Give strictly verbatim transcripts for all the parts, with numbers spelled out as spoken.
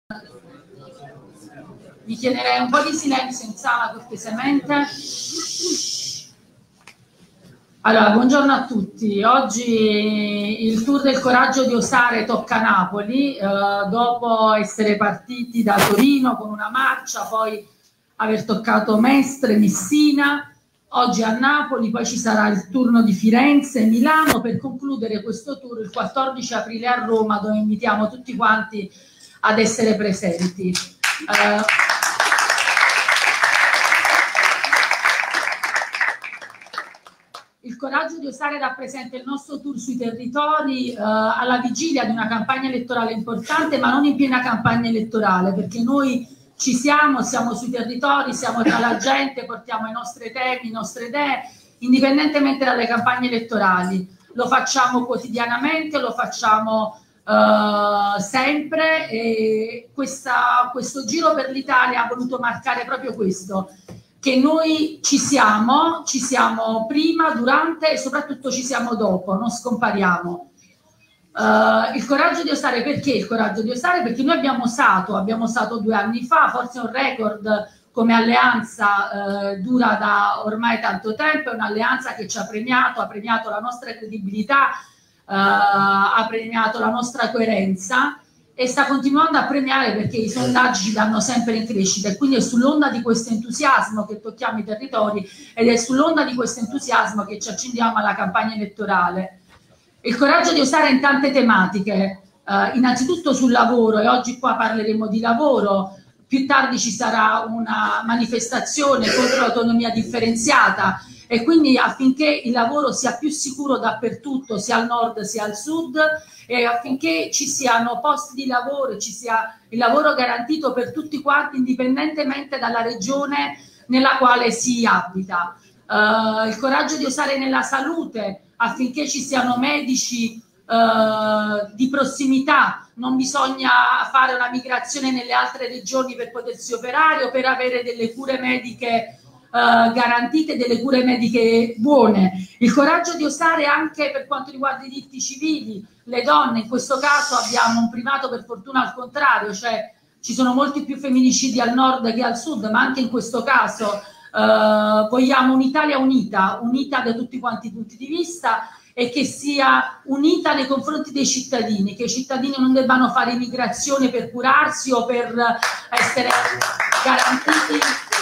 Vi chiederei un po' di silenzio in sala cortesemente. Allora, buongiorno a tutti. Oggi il Tour del Coraggio di Osare tocca Napoli, eh, dopo essere partiti da Torino con una marcia, poi aver toccato Mestre, Messina, oggi a Napoli, poi ci sarà il turno di Firenze e Milano per concludere questo tour il quattordici aprile a Roma, dove invitiamo tutti quanti ad essere presenti. Eh, Il Coraggio di Osare rappresenta il nostro tour sui territori eh, alla vigilia di una campagna elettorale importante, ma non in piena campagna elettorale, perché noi ci siamo, siamo sui territori, siamo tra la gente, portiamo i nostri temi, le nostre idee, indipendentemente dalle campagne elettorali. Lo facciamo quotidianamente, lo facciamo eh, sempre e questa, questo giro per l'Italia ha voluto marcare proprio questo, che noi ci siamo, ci siamo prima, durante e soprattutto ci siamo dopo, non scompariamo. Uh, il Coraggio di Osare, perché il Coraggio di Osare? Perché noi abbiamo osato, abbiamo osato due anni fa, forse un record come alleanza, uh, dura da ormai tanto tempo, è un'alleanza che ci ha premiato, ha premiato la nostra credibilità, uh, ha premiato la nostra coerenza, e sta continuando a premiare perché i sondaggi ci danno sempre in crescita, e quindi è sull'onda di questo entusiasmo che tocchiamo i territori ed è sull'onda di questo entusiasmo che ci accendiamo alla campagna elettorale. Il Coraggio di Osare in tante tematiche, eh, innanzitutto sul lavoro, e oggi qua parleremo di lavoro, più tardi ci sarà una manifestazione contro l'autonomia differenziata, e quindi affinché il lavoro sia più sicuro dappertutto, sia al nord sia al sud, e affinché ci siano posti di lavoro, ci sia il lavoro garantito per tutti quanti, indipendentemente dalla regione nella quale si abita. Uh, il Coraggio di Osare nella salute, affinché ci siano medici uh, di prossimità, non bisogna fare una migrazione nelle altre regioni per potersi operare o per avere delle cure mediche Uh, garantite, delle cure mediche buone. Il Coraggio di Osare anche per quanto riguarda i diritti civili, le donne, in questo caso abbiamo un primato per fortuna al contrario, cioè ci sono molti più femminicidi al nord che al sud, ma anche in questo caso uh, vogliamo un'Italia unita, unita da tutti quanti i punti di vista, e che sia unita nei confronti dei cittadini, che i cittadini non debbano fare immigrazione per curarsi o per essere garantiti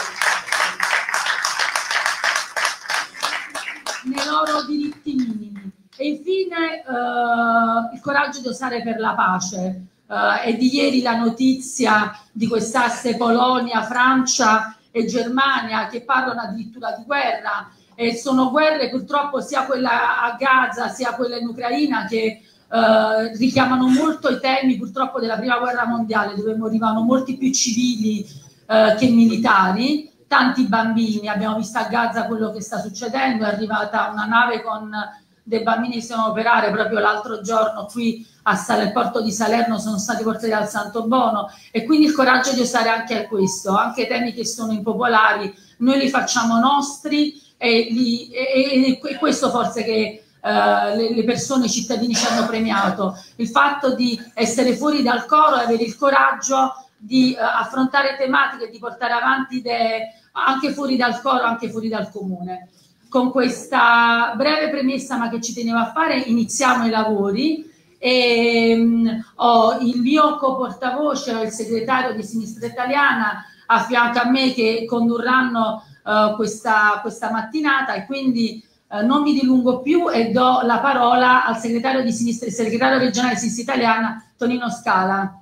nei loro diritti minimi. E infine uh, il Coraggio di Osare per la pace. Uh, è di ieri la notizia di quest'asse Polonia, Francia e Germania che parlano addirittura di guerra, e sono guerre purtroppo sia quella a Gaza sia quella in Ucraina che uh, richiamano molto i temi purtroppo della prima guerra mondiale, dove morivano molti più civili uh, che militari. Tanti bambini, abbiamo visto a Gaza quello che sta succedendo, è arrivata una nave con dei bambini che si devono operare, proprio l'altro giorno qui a Sal- porto di Salerno sono stati portati al Santo Bono, e quindi il Coraggio di Osare anche a questo, anche temi che sono impopolari, noi li facciamo nostri, e, li, e, e questo forse che uh, le, le persone, i cittadini ci hanno premiato, il fatto di essere fuori dal coro e avere il coraggio di uh, affrontare tematiche, di portare avanti idee anche fuori dal coro, anche fuori dal comune. Con questa breve premessa, ma che ci tenevo a fare, iniziamo i lavori. E, um, ho il mio co-portavoce, il segretario di Sinistra Italiana a fianco a me, che condurranno uh, questa, questa mattinata, e quindi uh, non mi dilungo più e do la parola al segretario di Sinistra, il segretario regionale di Sinistra Italiana, Tonino Scala.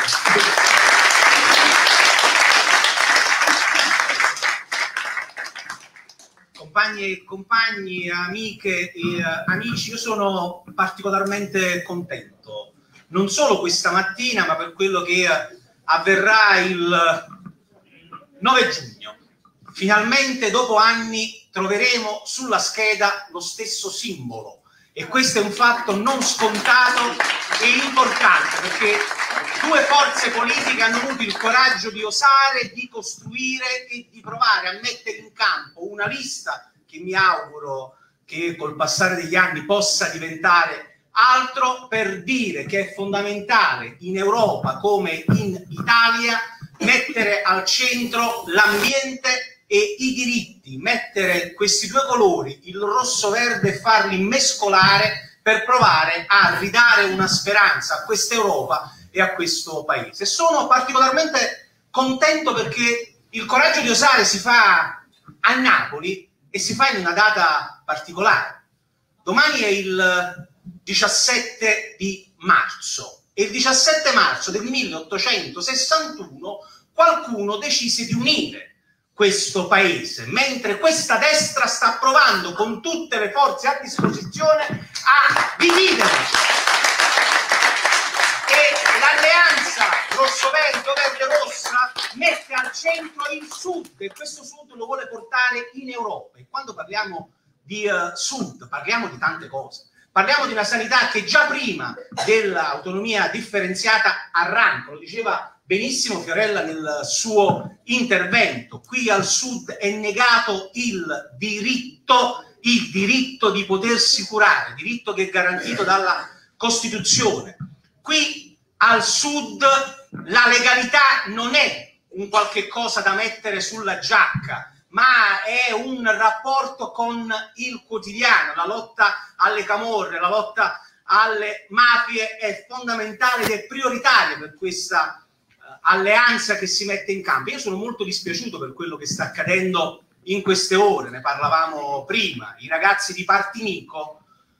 Compagni e compagni, amiche e uh, amici, io sono particolarmente contento, non solo questa mattina, ma per quello che uh, avverrà il nove giugno. Finalmente, dopo anni, troveremo sulla scheda lo stesso simbolo, e questo è un fatto non scontato e importante, perché due forze politiche hanno avuto il coraggio di osare, di costruire e di provare a mettere in campo una lista che mi auguro che col passare degli anni possa diventare altro per dire che è fondamentale in Europa come in Italia mettere al centro l'ambiente e i diritti, mettere questi due colori, il rosso-verde, e farli mescolare per provare a ridare una speranza a questa Europa e a questo Paese. Sono particolarmente contento perché il coraggio di osare si fa a Napoli e si fa in una data particolare. Domani è il diciassette di marzo e il diciassette marzo del milleottocentosessantuno qualcuno decise di unire questo paese, mentre questa destra sta provando con tutte le forze a disposizione a dividere. E l'alleanza rosso-verde-verde-rossa mette al centro il Sud e questo Sud lo vuole portare in Europa. E quando parliamo di uh, Sud parliamo di tante cose. Parliamo di una sanità che già prima dell'autonomia differenziata arranca, lo diceva benissimo Fiorella nel suo intervento. Qui al Sud è negato il diritto, il diritto di potersi curare, diritto che è garantito dalla Costituzione. Qui al Sud la legalità non è un qualche cosa da mettere sulla giacca, ma è un rapporto con il quotidiano. La lotta alle camorre, la lotta alle mafie è fondamentale ed è prioritaria per questa uh, alleanza che si mette in campo. Io sono molto dispiaciuto per quello che sta accadendo in queste ore, ne parlavamo prima. I ragazzi di Partinico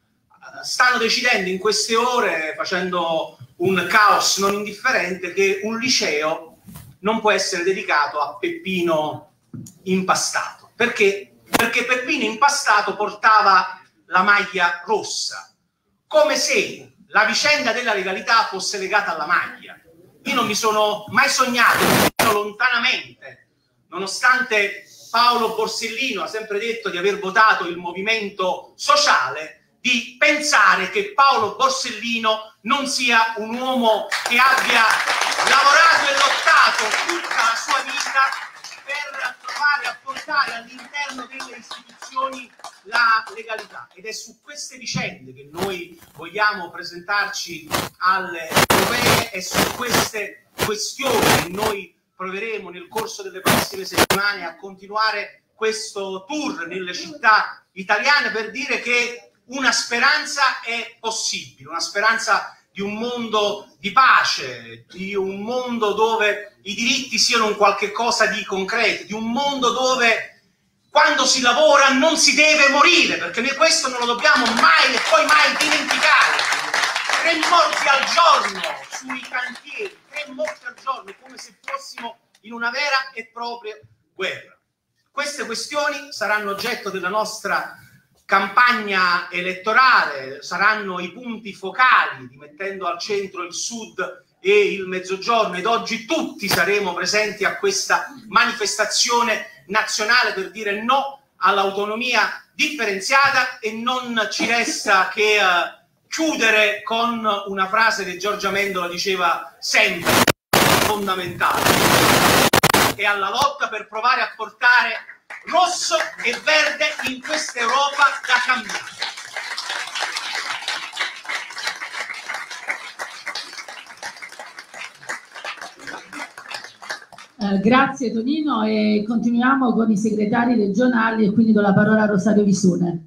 uh, stanno decidendo in queste ore, facendo un caos non indifferente, che un liceo non può essere dedicato a Peppino Impastato. Perché? Perché Peppino Impastato portava la maglia rossa, come se la vicenda della legalità fosse legata alla maglia. Io non mi sono mai sognato, lontanamente, nonostante Paolo Borsellino ha sempre detto di aver votato il movimento sociale, di pensare che Paolo Borsellino non sia un uomo che abbia lavorato e lottato tutta la sua vita per provare a portare all'interno delle istituzioni la legalità. Ed è su queste vicende che noi vogliamo presentarci alle europee, è su queste questioni che noi proveremo nel corso delle prossime settimane a continuare questo tour nelle città italiane per dire che una speranza è possibile, una speranza di un mondo di pace, di un mondo dove i diritti siano un qualche cosa di concreto, di un mondo dove quando si lavora non si deve morire, perché noi questo non lo dobbiamo mai e poi mai dimenticare. Tre morti al giorno sui cantieri, tre morti al giorno, come se fossimo in una vera e propria guerra. Queste questioni saranno oggetto della nostra campagna elettorale, saranno i punti focali, mettendo al centro il Sud e il Mezzogiorno, ed oggi tutti saremo presenti a questa manifestazione nazionale per dire no all'autonomia differenziata. E non ci resta che uh, chiudere con una frase che Giorgia Mendola diceva sempre, fondamentale, e alla lotta per provare a portare rosso e verde in questa Europa da cambiare. Eh, grazie Tonino, e continuiamo con i segretari regionali e quindi do la parola a Rosario Visone.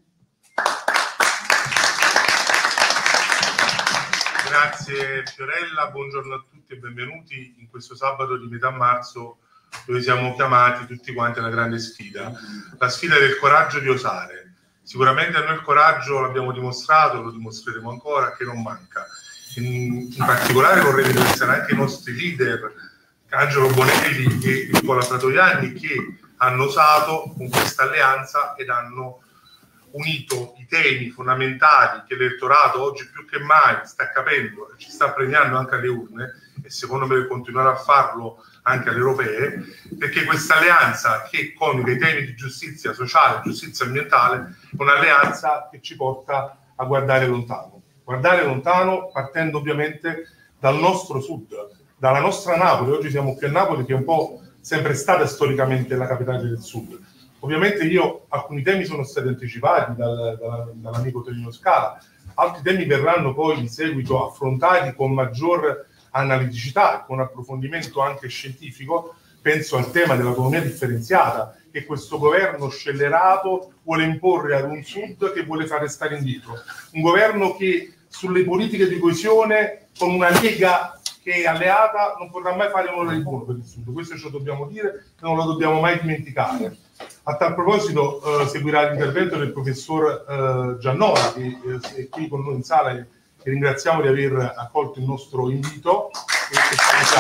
Grazie Fiorella, buongiorno a tutti e benvenuti in questo sabato di metà marzo, dove siamo chiamati tutti quanti alla grande sfida, la sfida del coraggio di osare. Sicuramente a noi il coraggio l'abbiamo dimostrato, lo dimostreremo ancora, che non manca. In, in particolare vorrei ringraziare anche i nostri leader, Angelo Bonelli e Nicola Fratoianni, che hanno osato con questa alleanza ed hanno unito i temi fondamentali che l'elettorato oggi più che mai sta capendo e ci sta premiando anche alle urne, e secondo me continuerà a farlo anche alle europee, perché questa alleanza che coniuga i temi di giustizia sociale, giustizia ambientale, è un'alleanza che ci porta a guardare lontano. Guardare lontano partendo ovviamente dal nostro Sud, dalla nostra Napoli. Oggi siamo qui a Napoli, che è un po' sempre stata storicamente la capitale del Sud. Ovviamente io alcuni temi sono stati anticipati dal, dal, dall'amico Tonino Scala, altri temi verranno poi in seguito affrontati con maggior analiticità e con approfondimento anche scientifico. Penso al tema dell'autonomia differenziata che questo governo scellerato vuole imporre ad un Sud che vuole fare stare indietro, un governo che sulle politiche di coesione con una Lega che è alleata non potrà mai fare un'ora di buono per il Sud, questo ce lo dobbiamo dire e non lo dobbiamo mai dimenticare. A tal proposito eh, seguirà l'intervento del professor eh, Giannora che eh, è qui con noi in sala e che ringraziamo di aver accolto il nostro invito e che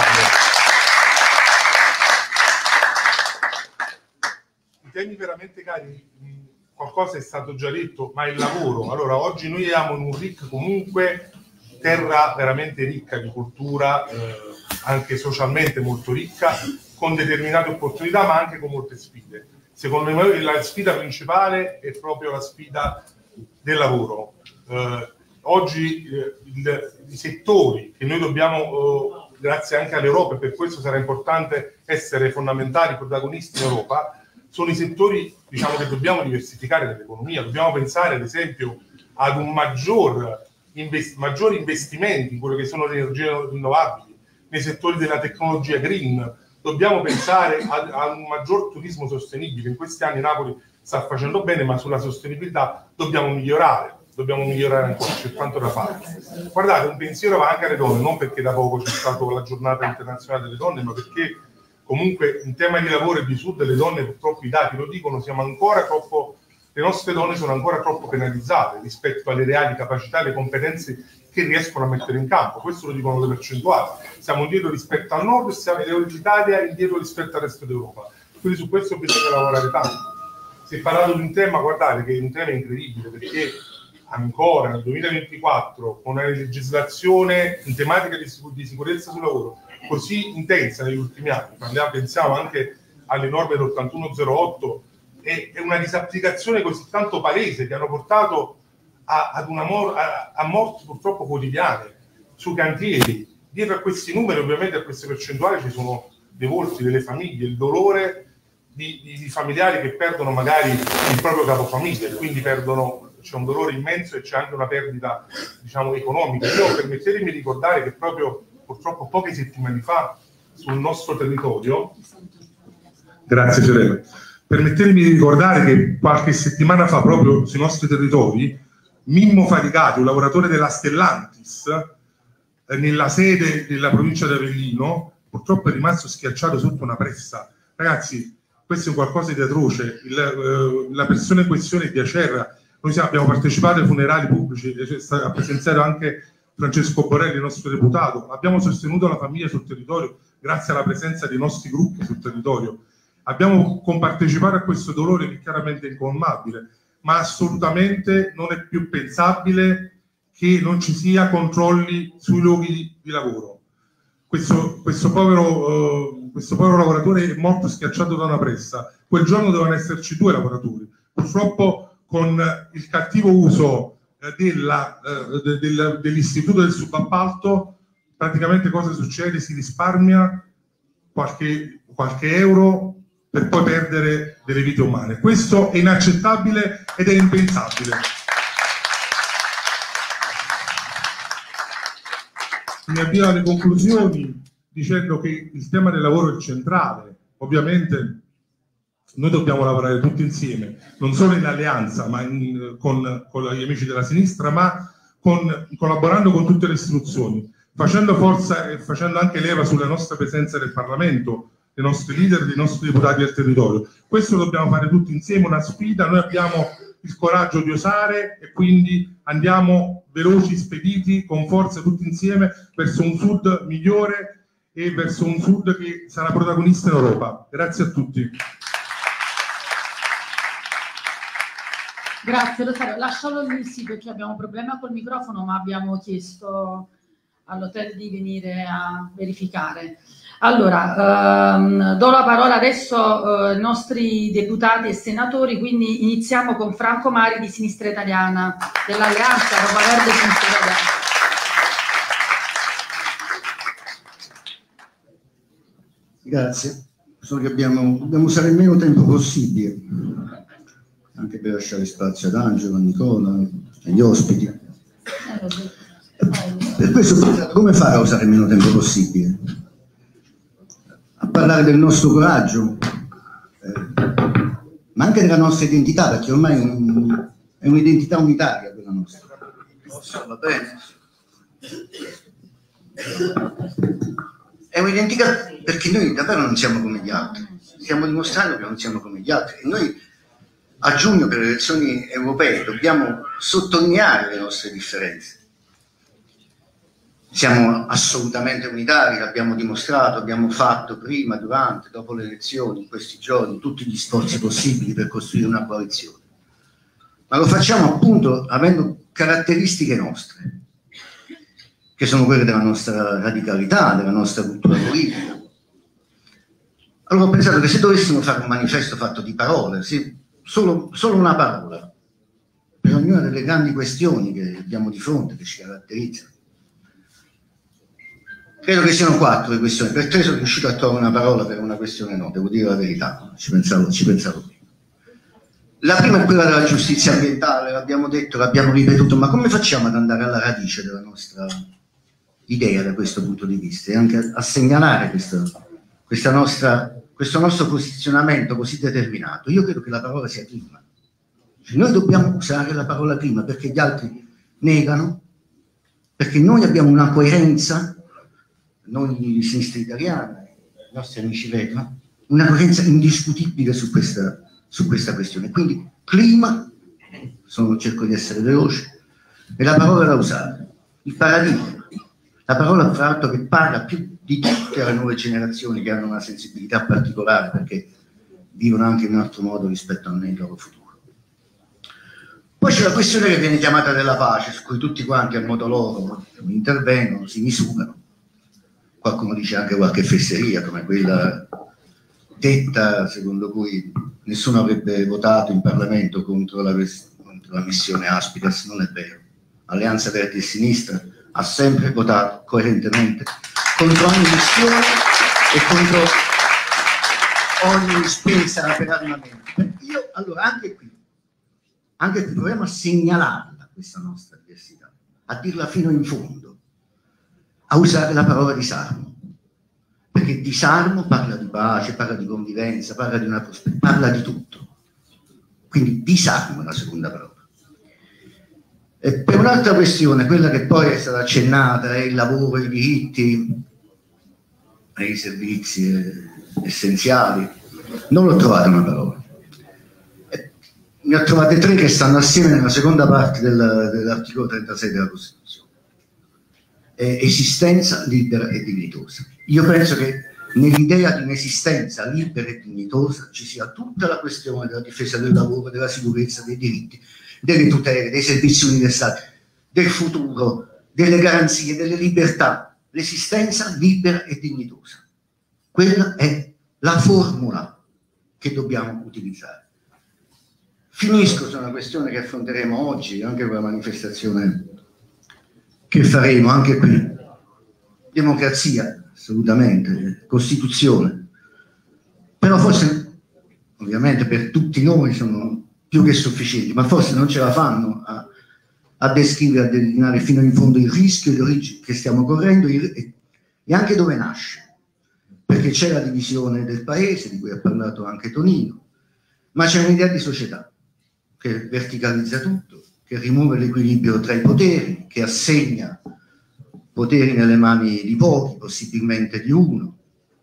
i temi veramente cari, qualcosa è stato già detto, ma il lavoro. Allora, oggi noi siamo in un R I C comunque terra veramente ricca di cultura, eh, anche socialmente molto ricca, con determinate opportunità, ma anche con molte sfide. Secondo me la sfida principale è proprio la sfida del lavoro. Eh, oggi eh, il, i settori che noi dobbiamo, eh, grazie anche all'Europa, e per questo sarà importante essere fondamentali protagonisti in Europa, sono i settori, diciamo, che dobbiamo diversificare nell'economia. Dobbiamo pensare ad esempio ad un maggior invest- maggiori investimenti in quello che sono le energie rinnovabili, nei settori della tecnologia green. Dobbiamo pensare a, a un maggior turismo sostenibile. In questi anni Napoli sta facendo bene, ma sulla sostenibilità dobbiamo migliorare, dobbiamo migliorare ancora, c'è tanto da fare. Guardate, un pensiero va anche alle donne, non perché da poco c'è stata la giornata internazionale delle donne, ma perché comunque in tema di lavoro e di Sud le donne, purtroppo i dati lo dicono, siamo ancora troppo, le nostre donne sono ancora troppo penalizzate rispetto alle reali capacità e le competenze che riescono a mettere in campo. Questo lo dicono le percentuali. Siamo indietro rispetto al nord, siamo l'Italia indietro rispetto al resto d'Europa. Quindi su questo bisogna lavorare tanto. Si è parlato di un tema, guardate, che è un tema incredibile, perché ancora nel duemilaventiquattro, con una legislazione in tematica di, sicur- di sicurezza sul lavoro così intensa negli ultimi anni, parliamo, pensiamo anche alle norme dell'ottantuno zero otto, e, e una disapplicazione così tanto palese che hanno portato a, ad una mor- a, a morti purtroppo quotidiane sui cantieri. Dietro a questi numeri, ovviamente, a queste percentuali ci sono dei volti, delle famiglie, il dolore di, di, di familiari che perdono magari il proprio capofamiglia, e quindi perdono, c'è un dolore immenso e c'è anche una perdita, diciamo, economica. Io permettetemi di ricordare che proprio purtroppo poche settimane fa sul nostro territorio, grazie Fiorella, permettetemi di ricordare che qualche settimana fa proprio sui nostri territori Mimmo Faticati, un lavoratore della Stellantis, eh, nella sede della provincia di Avellino, purtroppo è rimasto schiacciato sotto una pressa. Ragazzi, questo è qualcosa di atroce. Il, eh, la persona in questione è di Acerra. Noi siamo, abbiamo partecipato ai funerali pubblici, ha presenziato anche Francesco Borelli, il nostro deputato. Abbiamo sostenuto la famiglia sul territorio grazie alla presenza dei nostri gruppi sul territorio. Abbiamo compartecipato a questo dolore che chiaramente è incolmabile, ma assolutamente non è più pensabile che non ci sia controlli sui luoghi di, di lavoro. Questo, questo, povero, uh, questo povero lavoratore è morto schiacciato da una pressa. Quel giorno dovevano esserci due lavoratori. Purtroppo con il cattivo uso Della, uh, de, de, dell'istituto del subappalto, praticamente cosa succede? Si risparmia qualche, qualche euro per poi perdere delle vite umane. Questo è inaccettabile ed è impensabile. Mi avvio alle conclusioni dicendo che il tema del lavoro è centrale. Ovviamente noi dobbiamo lavorare tutti insieme, non solo in alleanza ma in, con, con gli amici della sinistra, ma con, collaborando con tutte le istituzioni, facendo forza e facendo anche leva sulla nostra presenza del Parlamento, dei nostri leader, dei nostri deputati del territorio. Questo dobbiamo fare tutti insieme, una sfida. Noi abbiamo il coraggio di osare e quindi andiamo veloci, spediti, con forza tutti insieme verso un Sud migliore e verso un Sud che sarà protagonista in Europa. Grazie a tutti. Grazie Rosario, lascialo lì sì, perché abbiamo un problema col microfono, ma abbiamo chiesto all'hotel di venire a verificare. Allora, ehm, do la parola adesso eh, ai nostri deputati e senatori, quindi iniziamo con Franco Mari di Sinistra Italiana, dell'Alleanza Europa Verde Sinistra Italiana. Grazie, so che abbiamo, dobbiamo usare il meno tempo possibile, anche per lasciare spazio ad Angelo, a Nicola, agli ospiti. questo ho pensato come fare a usare il meno tempo possibile, a parlare del nostro coraggio, eh, ma anche della nostra identità, perché ormai è, un, è un'identità unitaria quella nostra. Va bene. È un'identità perché noi davvero non siamo come gli altri, stiamo dimostrando che non siamo come gli altri e noi a giugno per le elezioni europee dobbiamo sottolineare le nostre differenze. Siamo assolutamente unitari, l'abbiamo dimostrato, abbiamo fatto prima, durante, dopo le elezioni, in questi giorni, tutti gli sforzi possibili per costruire una coalizione. Ma lo facciamo appunto avendo caratteristiche nostre, che sono quelle della nostra radicalità, della nostra cultura politica. Allora ho pensato che se dovessimo fare un manifesto fatto di parole, sì, solo, solo una parola, per ognuna delle grandi questioni che abbiamo di fronte, che ci caratterizzano. Credo che siano quattro le questioni, per tre sono riuscito a trovare una parola, per una questione no, devo dire la verità, ci pensavo, ci pensavo prima. La prima è quella della giustizia ambientale, l'abbiamo detto, l'abbiamo ripetuto, ma come facciamo ad andare alla radice della nostra idea da questo punto di vista e anche a segnalare questa, questa nostra, questo nostro posizionamento così determinato? Io credo che la parola sia clima. Cioè, noi dobbiamo usare la parola clima perché gli altri negano, perché noi abbiamo una coerenza, noi di sinistra italiana, i nostri amici vedono, una coerenza indiscutibile su questa, su questa questione. Quindi clima, sono, cerco di essere veloce, è la parola da usare, il paradigma. La parola, fra l'altro, che parla più di tutte le nuove generazioni che hanno una sensibilità particolare perché vivono anche in un altro modo rispetto a noi il loro futuro. Poi c'è la questione che viene chiamata della pace, su cui tutti quanti a modo loro intervengono, si misurano. Qualcuno dice anche qualche fesseria, come quella detta secondo cui nessuno avrebbe votato in Parlamento contro la, contro la missione Aspidas. Non è vero. Alleanza Verdi e Sinistra ha sempre votato coerentemente contro ogni missione e contro ogni spesa per armamento. Io, allora, anche qui, anche qui proviamo a segnalarla questa nostra diversità, a dirla fino in fondo, a usare la parola disarmo, perché disarmo parla di pace, parla di convivenza, parla di una prospettiva, parla di tutto. Quindi disarmo è la seconda parola. E per un'altra questione, quella che poi è stata accennata, è il lavoro, i diritti e i servizi essenziali, non l'ho trovata una parola. E ne ho trovate tre che stanno assieme nella seconda parte del, dell'articolo trentasei della Costituzione. È esistenza libera e dignitosa. Io penso che nell'idea di un'esistenza libera e dignitosa ci sia tutta la questione della difesa del lavoro, della sicurezza, dei diritti, delle tutele, dei servizi universali, del futuro, delle garanzie, delle libertà, l'esistenza libera e dignitosa. Quella è la formula che dobbiamo utilizzare. Finisco su una questione che affronteremo oggi, anche con la manifestazione che faremo, anche qui. Democrazia, assolutamente, Costituzione. Però forse, ovviamente per tutti noi sono più che sufficienti, ma forse non ce la fanno a, a descrivere, a delineare fino in fondo il rischio di origine che stiamo correndo e, e anche dove nasce, perché c'è la divisione del paese, di cui ha parlato anche Tonino, ma c'è un'idea di società che verticalizza tutto, che rimuove l'equilibrio tra i poteri, che assegna poteri nelle mani di pochi, possibilmente di uno.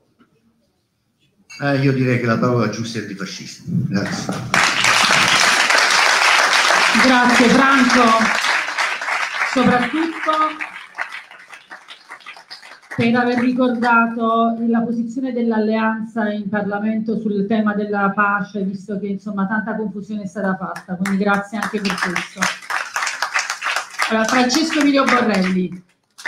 Eh, io direi che la parola giusta è antifascista. Grazie. Grazie Franco, soprattutto per aver ricordato la posizione dell'alleanza in Parlamento sul tema della pace, visto che insomma tanta confusione è stata fatta, quindi grazie anche per questo. Allora, Francesco Emilio Borrelli.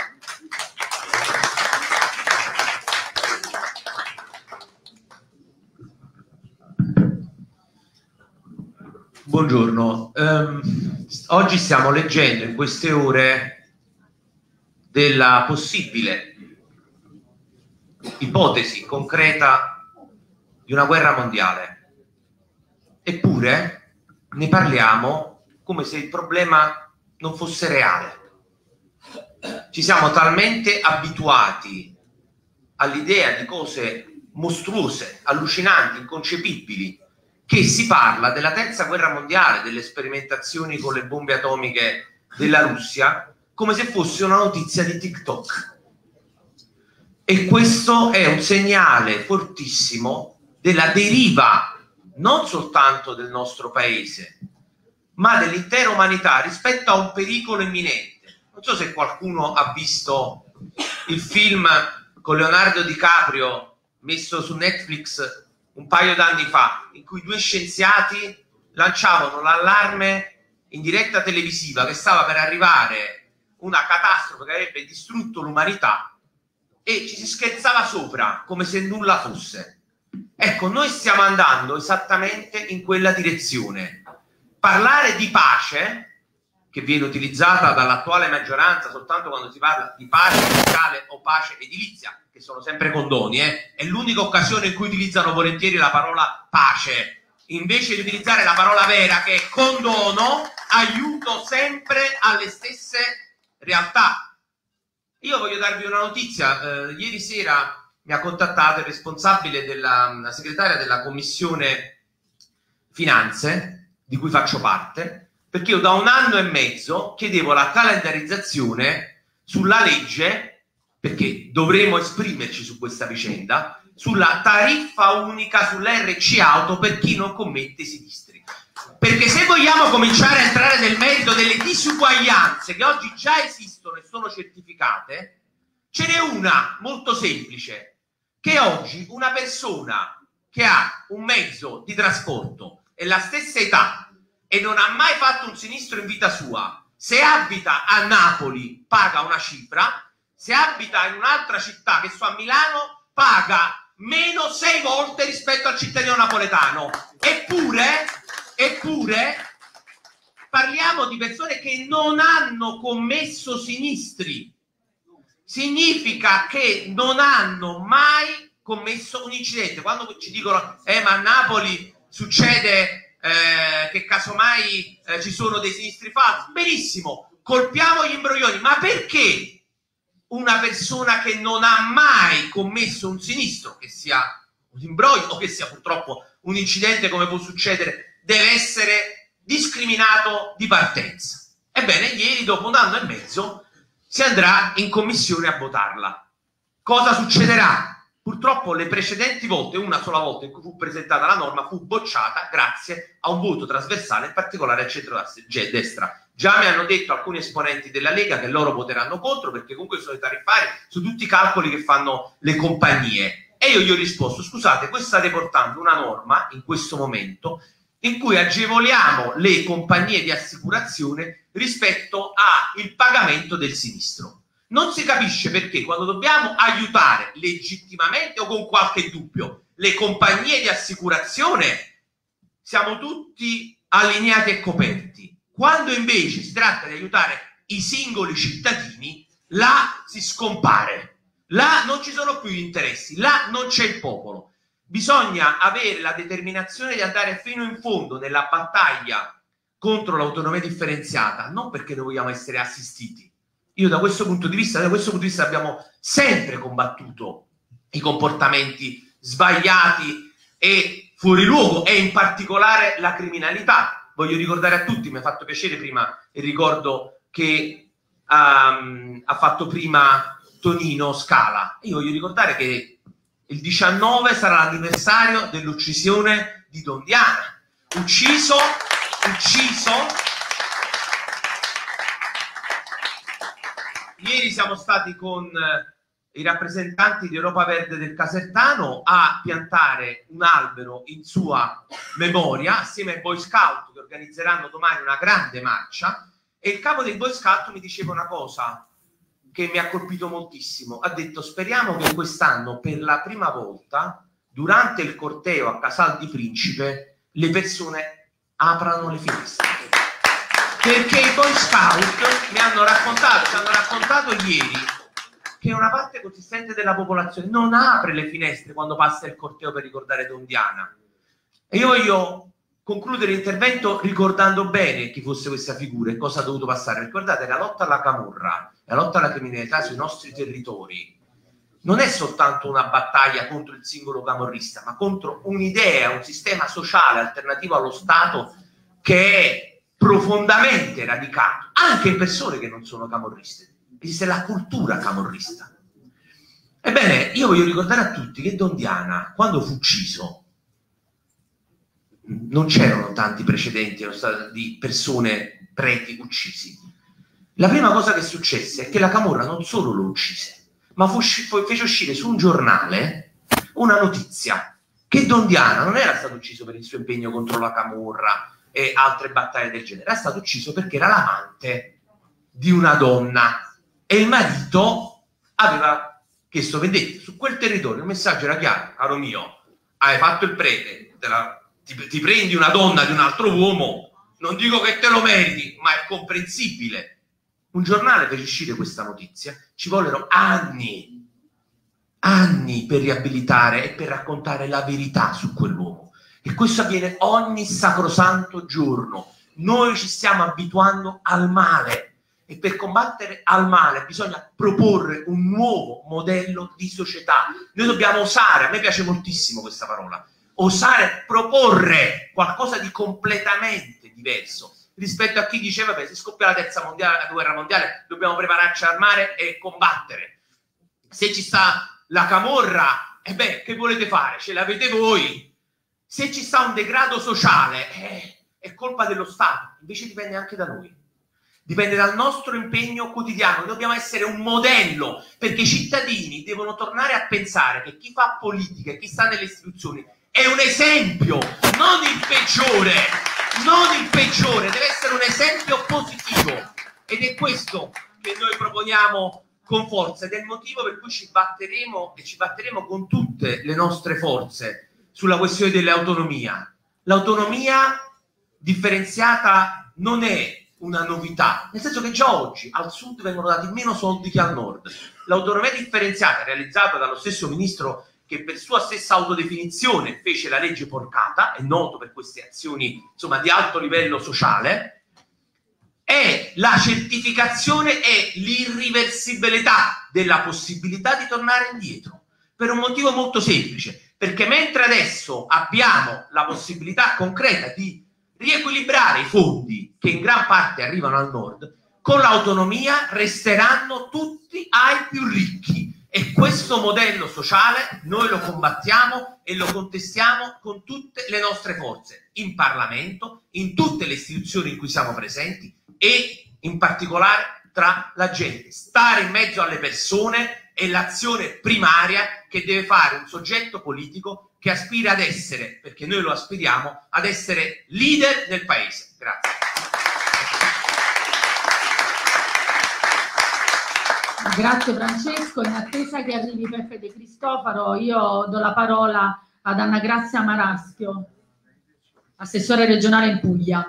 Buongiorno, um, oggi stiamo leggendo in queste ore della possibile ipotesi concreta di una guerra mondiale, eppure ne parliamo come se il problema non fosse reale. ci siamo talmente abituati all'idea di cose mostruose, allucinanti, inconcepibili, che si parla della terza guerra mondiale, delle sperimentazioni con le bombe atomiche della Russia, come se fosse una notizia di TikTok. E questo è un segnale fortissimo della deriva non soltanto del nostro paese, ma dell'intera umanità rispetto a un pericolo imminente. Non so se qualcuno ha visto il film con Leonardo DiCaprio messo su Netflix un paio d'anni fa, in cui due scienziati lanciavano l'allarme in diretta televisiva che stava per arrivare una catastrofe che avrebbe distrutto l'umanità, e ci si scherzava sopra come se nulla fosse. Ecco, noi stiamo andando esattamente in quella direzione. Parlare di pace, che viene utilizzata dall'attuale maggioranza soltanto quando si parla di pace fiscale o pace edilizia, che sono sempre condoni, eh? È l'unica occasione in cui utilizzano volentieri la parola pace, invece di utilizzare la parola vera, che è condono, aiuto sempre alle stesse realtà. Io voglio darvi una notizia. Eh, ieri sera mi ha contattato il responsabile della la segretaria della Commissione Finanze, di cui faccio parte, perché io da un anno e mezzo chiedevo la calendarizzazione sulla legge, perché dovremo esprimerci su questa vicenda, sulla tariffa unica sull'R C auto per chi non commette sinistri. Perché se vogliamo cominciare a entrare nel merito delle disuguaglianze che oggi già esistono e sono certificate, ce n'è una molto semplice, che oggi una persona che ha un mezzo di trasporto e la stessa età e non ha mai fatto un sinistro in vita sua, se abita a Napoli paga una cifra, se abita in un'altra città, che so a Milano, paga meno sei volte rispetto al cittadino napoletano. Eppure, eppure parliamo di persone che non hanno commesso sinistri. Significa che non hanno mai commesso un incidente. Quando ci dicono eh ma a Napoli succede eh, che casomai eh, ci sono dei sinistri falsi, benissimo, colpiamo gli imbroglioni, ma perché una persona che non ha mai commesso un sinistro, che sia un imbroglio o che sia purtroppo un incidente come può succedere, deve essere discriminato di partenza? Ebbene, ieri dopo un anno e mezzo si andrà in commissione a votarla. Cosa succederà? Purtroppo le precedenti volte, una sola volta in cui fu presentata la norma, fu bocciata grazie a un voto trasversale, in particolare al centro-destra. Già mi hanno detto alcuni esponenti della Lega che loro voteranno contro, perché comunque sono i tariffari su tutti i calcoli che fanno le compagnie. E io gli ho risposto: scusate, voi state portando una norma in questo momento in cui agevoliamo le compagnie di assicurazione rispetto al pagamento del sinistro. Non si capisce perché, quando dobbiamo aiutare legittimamente o con qualche dubbio le compagnie di assicurazione, siamo tutti allineati e coperti. Quando invece si tratta di aiutare i singoli cittadini, là si scompare, là non ci sono più gli interessi, là non c'è il popolo. Bisogna avere la determinazione di andare fino in fondo nella battaglia contro l'autonomia differenziata, non perché noi vogliamo essere assistiti. Io da questo punto di vista, da questo punto di vista abbiamo sempre combattuto i comportamenti sbagliati e fuori luogo, e in particolare la criminalità. Voglio ricordare a tutti, mi ha fatto piacere prima il ricordo che um, ha fatto prima Tonino Scala. Io voglio ricordare che il diciannove sarà l'anniversario dell'uccisione di Don Diana, ucciso, ucciso. Ieri siamo stati con i rappresentanti di Europa Verde del Casertano a piantare un albero in sua memoria assieme ai Boy Scout, che organizzeranno domani una grande marcia, e il capo dei Boy Scout mi diceva una cosa che mi ha colpito moltissimo. Ha detto: speriamo che quest'anno per la prima volta durante il corteo a Casal di Principe le persone aprano le finestre, perché i Boy Scout mi hanno raccontato, ci hanno raccontato ieri che una parte consistente della popolazione non apre le finestre quando passa il corteo per ricordare Don Diana. E io voglio concludere l'intervento ricordando bene chi fosse questa figura e cosa ha dovuto passare. Ricordate la lotta alla camorra, la lotta alla criminalità sui nostri territori non è soltanto una battaglia contro il singolo camorrista, ma contro un'idea, un sistema sociale alternativo allo Stato che è profondamente radicato anche in persone che non sono camorriste. Esiste la cultura camorrista. Ebbene, io voglio ricordare a tutti che Don Diana, quando fu ucciso, non c'erano tanti precedenti di persone, preti uccisi. La prima cosa che successe è che la camorra non solo lo uccise, ma fu, fu, fece uscire su un giornale una notizia che Don Diana non era stato ucciso per il suo impegno contro la camorra e altre battaglie del genere, era stato ucciso perché era l'amante di una donna e il marito aveva chiesto vendetta. Su quel territorio il messaggio era chiaro: caro mio, hai fatto il prete, te la, ti, ti prendi una donna di un altro uomo, non dico che te lo meriti, ma è comprensibile. Un giornale fece uscire questa notizia, ci vollero anni, anni per riabilitare e per raccontare la verità su quell'uomo. E questo avviene ogni sacrosanto giorno. Noi ci stiamo abituando al male e per combattere al male bisogna proporre un nuovo modello di società. Noi dobbiamo osare, a me piace moltissimo questa parola, osare proporre qualcosa di completamente diverso rispetto a chi diceva: beh, se scoppia la terza mondiale, la guerra mondiale, dobbiamo prepararci al mare e combattere. Se ci sta la camorra, e eh beh, che volete fare? Ce l'avete voi. Se ci sta un degrado sociale, eh, è colpa dello Stato. Invece dipende anche da noi. Dipende dal nostro impegno quotidiano. Dobbiamo essere un modello, perché i cittadini devono tornare a pensare che chi fa politica e chi sta nelle istituzioni è un esempio, non il peggiore. Non il peggiore, deve essere un esempio positivo, ed è questo che noi proponiamo con forza ed è il motivo per cui ci batteremo e ci batteremo con tutte le nostre forze sulla questione dell'autonomia. L'autonomia differenziata non è una novità, nel senso che già oggi al sud vengono dati meno soldi che al nord. L'autonomia differenziata realizzata dallo stesso ministro che per sua stessa autodefinizione fece la legge Porcata, è noto per queste azioni insomma di alto livello sociale, è la certificazione e l'irriversibilità della possibilità di tornare indietro, per un motivo molto semplice, perché mentre adesso abbiamo la possibilità concreta di riequilibrare i fondi che in gran parte arrivano al nord, con l'autonomia resteranno tutti ai più ricchi. E questo modello sociale noi lo combattiamo e lo contestiamo con tutte le nostre forze, in Parlamento, in tutte le istituzioni in cui siamo presenti e in particolare tra la gente. Stare in mezzo alle persone è l'azione primaria che deve fare un soggetto politico che aspira ad essere, perché noi lo aspiriamo, ad essere leader del paese. Grazie. Grazie Francesco, in attesa che arrivi Peppe De Cristofaro io do la parola ad Anna Grazia Maraschio, assessore regionale in Puglia.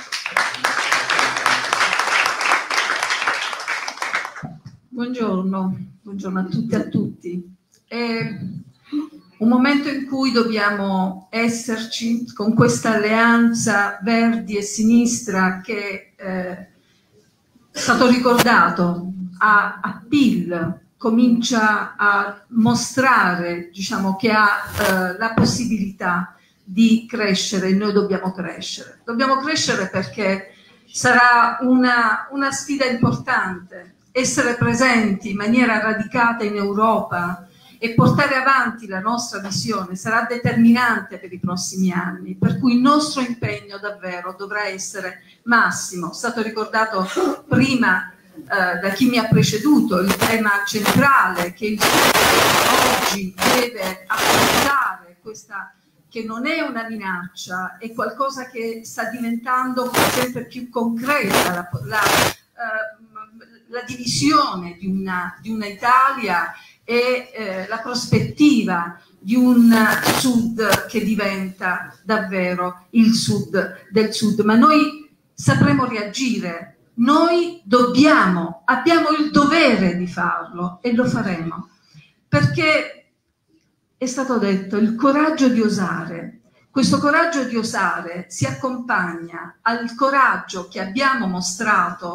Buongiorno, buongiorno a tutti e a tutti. È un momento in cui dobbiamo esserci con questa alleanza Verdi e Sinistra che eh, è stato ricordato. A, a P I L comincia a mostrare, diciamo, che ha eh, la possibilità di crescere e noi dobbiamo crescere. Dobbiamo crescere perché sarà una, una sfida importante, essere presenti in maniera radicata in Europa e portare avanti la nostra visione sarà determinante per i prossimi anni, per cui il nostro impegno davvero dovrà essere massimo. È stato ricordato prima Uh, da chi mi ha preceduto il tema centrale che il oggi deve affrontare, questa che non è una minaccia, è qualcosa che sta diventando sempre più concreta, la, la, uh, la divisione di una, di una Italia e uh, la prospettiva di un sud che diventa davvero il sud del sud, ma noi sapremo reagire. Noi dobbiamo, abbiamo il dovere di farlo e lo faremo, perché è stato detto il coraggio di osare. Questo coraggio di osare si accompagna al coraggio che abbiamo mostrato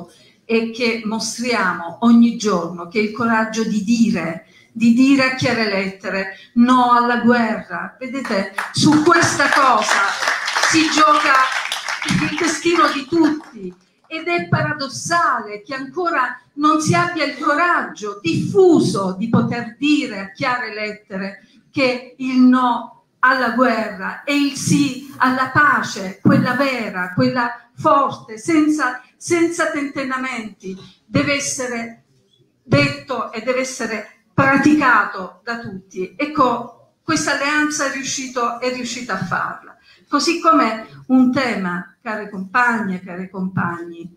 e che mostriamo ogni giorno, che è il coraggio di dire, di dire a chiare lettere no alla guerra. Vedete, su questa cosa si gioca il destino di tutti ed è paradossale che ancora non si abbia il coraggio diffuso di poter dire a chiare lettere che il no alla guerra e il sì alla pace, quella vera, quella forte, senza, senza tentennamenti, deve essere detto e deve essere praticato da tutti. Ecco, questa alleanza è, riuscito, è riuscita a farla. Così come un tema, care compagne e cari compagni,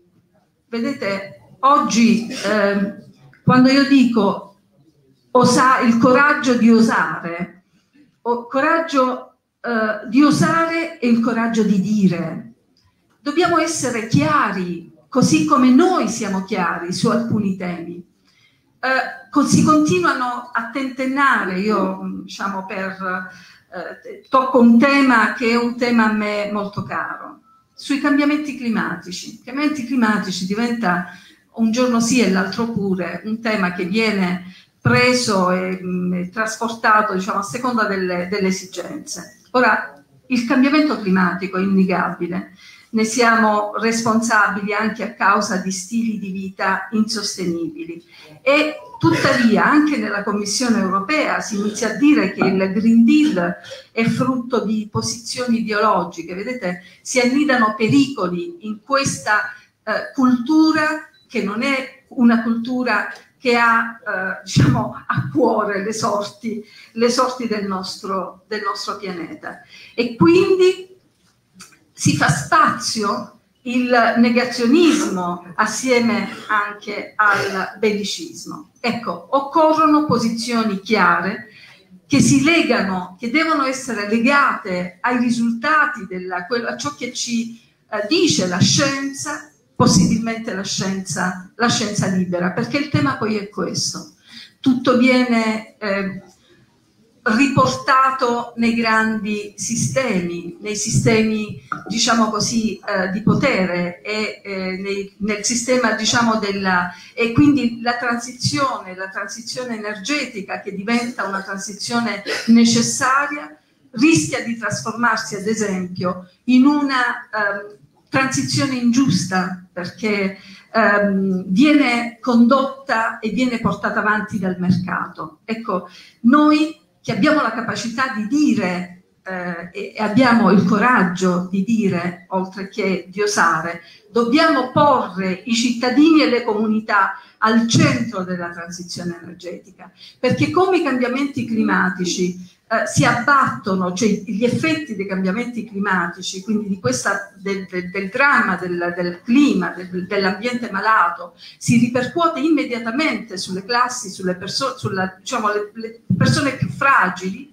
vedete, oggi eh, quando io dico osa, il coraggio di osare, o coraggio eh, di osare e il coraggio di dire, dobbiamo essere chiari, così come noi siamo chiari su alcuni temi. Eh, si continuano a tentennare, io diciamo per eh, tocco un tema che è un tema a me molto caro, sui cambiamenti climatici. I cambiamenti climatici diventa un giorno sì e l'altro pure un tema che viene preso e mh, trasportato, diciamo, a seconda delle, delle esigenze. Ora, il cambiamento climatico è innegabile, ne siamo responsabili anche a causa di stili di vita insostenibili e tuttavia anche nella Commissione europea si inizia a dire che il Green Deal è frutto di posizioni ideologiche. Vedete, si annidano pericoli in questa eh, cultura che non è una cultura che ha eh, diciamo, a cuore le sorti, le sorti del, nostro, del nostro pianeta. E quindi si fa spazio il negazionismo assieme anche al bellicismo. Ecco, occorrono posizioni chiare che si legano, che devono essere legate ai risultati, della, a ciò che ci eh, dice la scienza, possibilmente la scienza, la scienza libera, perché il tema poi è questo. Tutto viene eh, riportato nei grandi sistemi, nei sistemi diciamo così eh, di potere e eh, nei, nel sistema diciamo della e quindi la transizione, la transizione energetica che diventa una transizione necessaria rischia di trasformarsi ad esempio in una eh, transizione ingiusta, perché ehm, viene condotta e viene portata avanti dal mercato. Ecco, noi che abbiamo la capacità di dire eh, e abbiamo il coraggio di dire, oltre che di osare, dobbiamo porre i cittadini e le comunità al centro della transizione energetica, perché come i cambiamenti climatici eh, si abbattono, cioè gli effetti dei cambiamenti climatici, quindi di questa, del, del, del dramma del, del clima, del, dell'ambiente malato, si ripercuote immediatamente sulle classi, sulle persone, sulla, diciamo, le, le persone più fragili.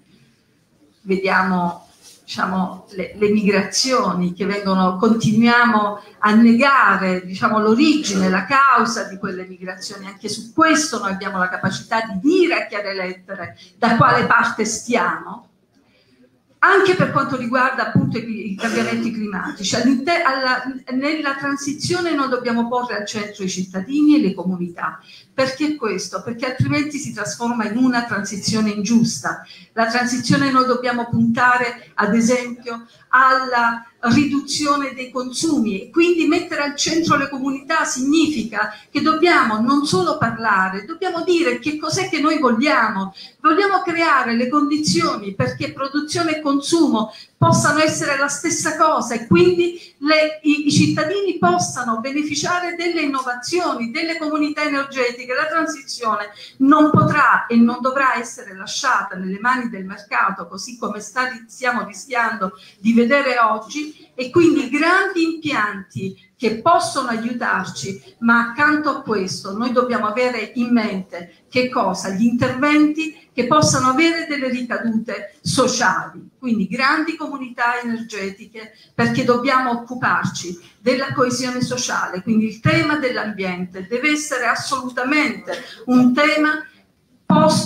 Vediamo diciamo, le, le migrazioni che vengono, continuiamo a negare diciamo, l'origine, la causa di quelle migrazioni. Anche su questo noi abbiamo la capacità di dire a chiare lettere da quale parte stiamo, anche per quanto riguarda appunto i, i cambiamenti climatici. Alla, nella transizione noi dobbiamo porre al centro i cittadini e le comunità. Perché questo? Perché altrimenti si trasforma in una transizione ingiusta. La transizione noi dobbiamo puntare ad esempio alla riduzione dei consumi e quindi mettere al centro le comunità significa che dobbiamo non solo parlare, dobbiamo dire che cos'è che noi vogliamo. Vogliamo creare le condizioni perché produzione e consumo possano essere la stessa cosa e quindi le, i, i cittadini possano beneficiare delle innovazioni, delle comunità energetiche. La transizione non potrà e non dovrà essere lasciata nelle mani del mercato, così come sta, stiamo rischiando di vedere oggi, e quindi grandi impianti che possono aiutarci, ma accanto a questo noi dobbiamo avere in mente che cosa? Gli interventi che possano avere delle ricadute sociali, quindi grandi comunità energetiche, perché dobbiamo occuparci della coesione sociale, quindi il tema dell'ambiente deve essere assolutamente un tema posto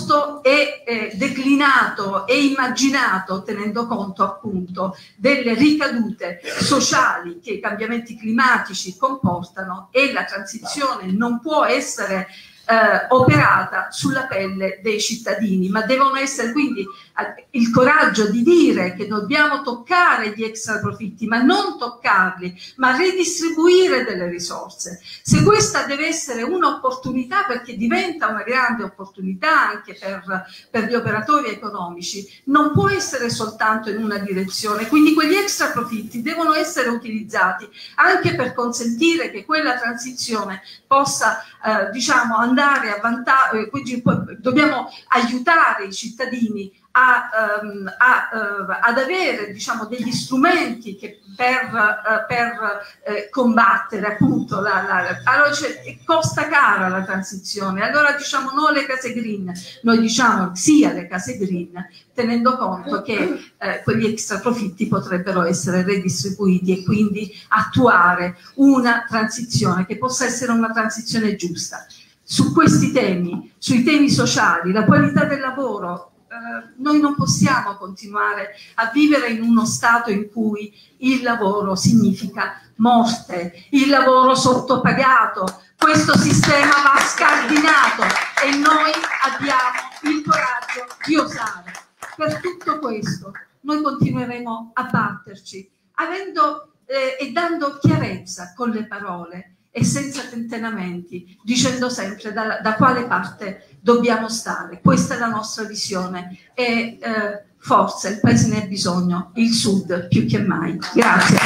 è eh, declinato e immaginato tenendo conto appunto delle ricadute sociali che i cambiamenti climatici comportano, e la transizione non può essere Eh, operata sulla pelle dei cittadini, ma devono essere quindi eh, il coraggio di dire che dobbiamo toccare gli extra profitti, ma non toccarli, ma redistribuire delle risorse. Se questa deve essere un'opportunità, perché diventa una grande opportunità anche per, per gli operatori economici, non può essere soltanto in una direzione, quindi quegli extra profitti devono essere utilizzati anche per consentire che quella transizione possa eh, diciamo andare andare a vantare, quindi dobbiamo aiutare i cittadini a, um, a, uh, ad avere diciamo degli strumenti che per, uh, per uh, combattere appunto la, la, allora cioè, costa cara la transizione, allora diciamo no alle case green, noi diciamo sì alle case green, tenendo conto che eh, quegli extra profitti potrebbero essere redistribuiti e quindi attuare una transizione che possa essere una transizione giusta. Su questi temi, sui temi sociali, la qualità del lavoro, eh, noi non possiamo continuare a vivere in uno stato in cui il lavoro significa morte, il lavoro sottopagato. Questo sistema va scardinato e noi abbiamo il coraggio di osare. Per tutto questo noi continueremo a batterci, avendo eh, e dando chiarezza con le parole e senza tentennamenti, dicendo sempre da, da quale parte dobbiamo stare. Questa è la nostra visione e eh, forza il Paese ne ha bisogno, il Sud più che mai. Grazie.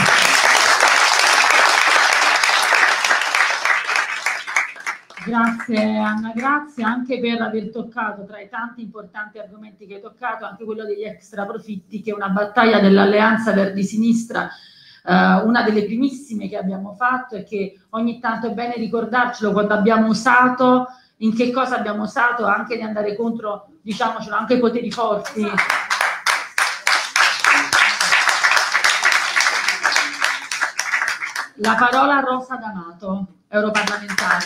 Grazie Anna, grazie anche per aver toccato tra i tanti importanti argomenti che hai toccato anche quello degli extra profitti, che è una battaglia dell'Alleanza Verdi-Sinistra, Uh, una delle primissime che abbiamo fatto, e che ogni tanto è bene ricordarcelo quando abbiamo usato, in che cosa abbiamo usato, anche di andare contro, diciamocelo, anche i poteri forti. La parola a Rosa D'Amato, europarlamentare.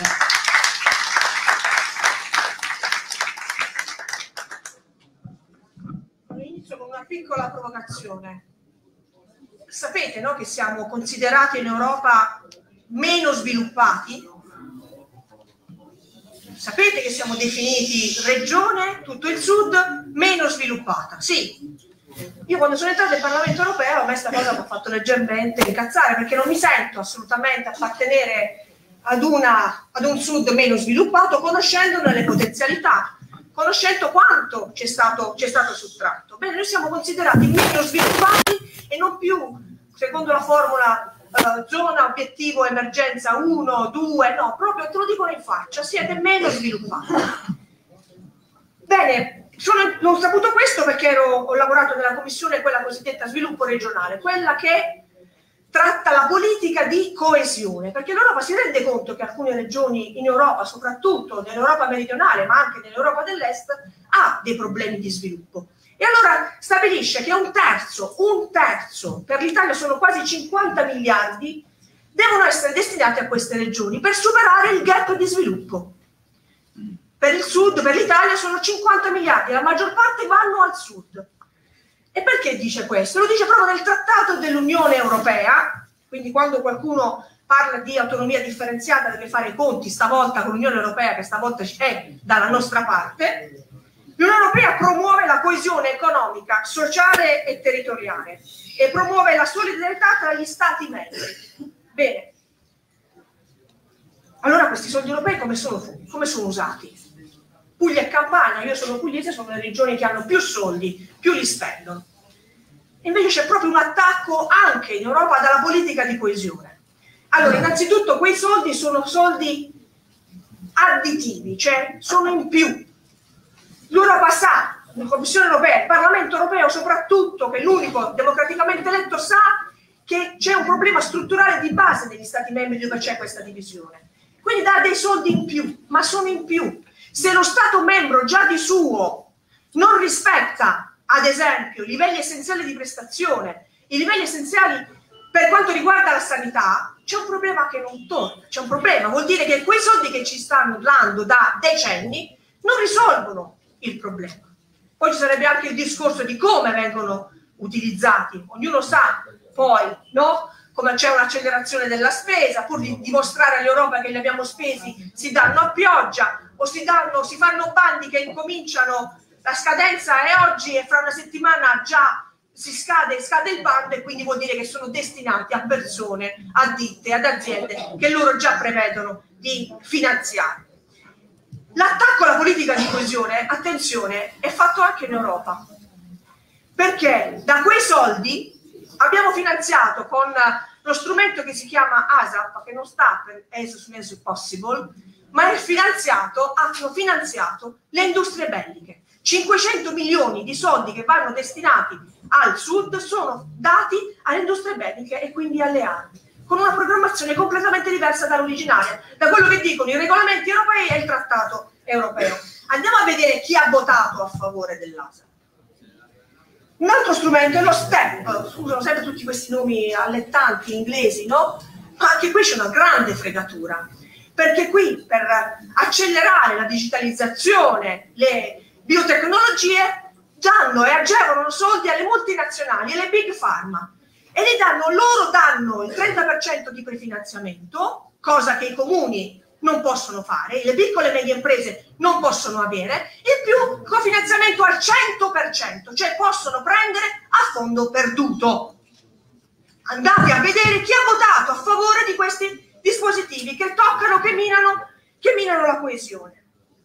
Inizio con una piccola provocazione. Sapete, no, che siamo considerati in Europa meno sviluppati? Sapete che siamo definiti regione, tutto il sud, meno sviluppata? Sì. Io quando sono entrata nel Parlamento europeo, a me questa cosa mi ha fatto leggermente incazzare, perché non mi sento assolutamente appartenere ad, una, ad un sud meno sviluppato, conoscendone le potenzialità, conoscendo quanto ci è stato, ci è stato sottratto. Bene, noi siamo considerati meno sviluppati e non più, secondo la formula uh, zona obiettivo emergenza uno, due, no, proprio te lo dicono in faccia, siete meno sviluppati. Bene, sono, l'ho saputo questo perché ero, ho lavorato nella commissione, quella cosiddetta sviluppo regionale, quella che tratta la politica di coesione, perché l'Europa si rende conto che alcune regioni in Europa, soprattutto nell'Europa meridionale, ma anche nell'Europa dell'Est, ha dei problemi di sviluppo. E allora stabilisce che un terzo, un terzo, per l'Italia sono quasi cinquanta miliardi, devono essere destinati a queste regioni per superare il gap di sviluppo. Per il sud, per l'Italia sono cinquanta miliardi, la maggior parte vanno al sud. E perché dice questo? Lo dice proprio nel trattato dell'Unione Europea, quindi quando qualcuno parla di autonomia differenziata deve fare i conti stavolta con l'Unione Europea, che stavolta è dalla nostra parte. L'Unione Europea promuove la coesione economica, sociale e territoriale e promuove la solidarietà tra gli Stati membri. Bene. Allora questi soldi europei come sono, come sono usati? Puglia e Campania, io sono pugliese, sono le regioni che hanno più soldi, più li spendono. Invece c'è proprio un attacco anche in Europa dalla politica di coesione. Allora, innanzitutto quei soldi sono soldi additivi, cioè sono in più. L'Europa sa, la Commissione Europea, il Parlamento Europeo soprattutto, che è l'unico democraticamente eletto, sa che c'è un problema strutturale di base degli Stati membri dove c'è questa divisione. Quindi dà dei soldi in più, ma sono in più. Se lo Stato membro già di suo non rispetta, ad esempio, i livelli essenziali di prestazione, i livelli essenziali per quanto riguarda la sanità, c'è un problema che non torna. C'è un problema, vuol dire che quei soldi che ci stanno dando da decenni non risolvono il problema. Poi ci sarebbe anche il discorso di come vengono utilizzati. Ognuno sa poi, no? Come c'è un'accelerazione della spesa, pur di dimostrare all'Europa che li abbiamo spesi, si danno a pioggia o si, danno, si fanno bandi che incominciano, la scadenza è oggi e fra una settimana già si scade, scade il bando, e quindi vuol dire che sono destinati a persone, a ditte, ad aziende che loro già prevedono di finanziare. L'attacco alla politica di coesione, attenzione, è fatto anche in Europa, perché da quei soldi abbiamo finanziato con lo strumento che si chiama A S A P, che non sta per As Soon as Possible, ma è finanziato, hanno finanziato le industrie belliche. cinquecento milioni di soldi che vanno destinati al sud sono dati alle industrie belliche e quindi alle armi, con una programmazione completamente diversa dall'originale, da quello che dicono i regolamenti europei e il trattato europeo. Andiamo a vedere chi ha votato a favore dell'A S A P. Un altro strumento è lo STEP, usano sempre tutti questi nomi allettanti inglesi, no? Ma anche qui c'è una grande fregatura, perché qui per accelerare la digitalizzazione, le biotecnologie, danno e agevolano soldi alle multinazionali e alle big pharma, e li danno, loro danno il trenta per cento di prefinanziamento, cosa che i comuni non possono fare, le piccole e medie imprese non possono avere, e più cofinanziamento al cento per cento, cioè possono prendere a fondo perduto. Andate a vedere chi ha votato a favore di questi dispositivi che toccano, che minano, che minano la coesione.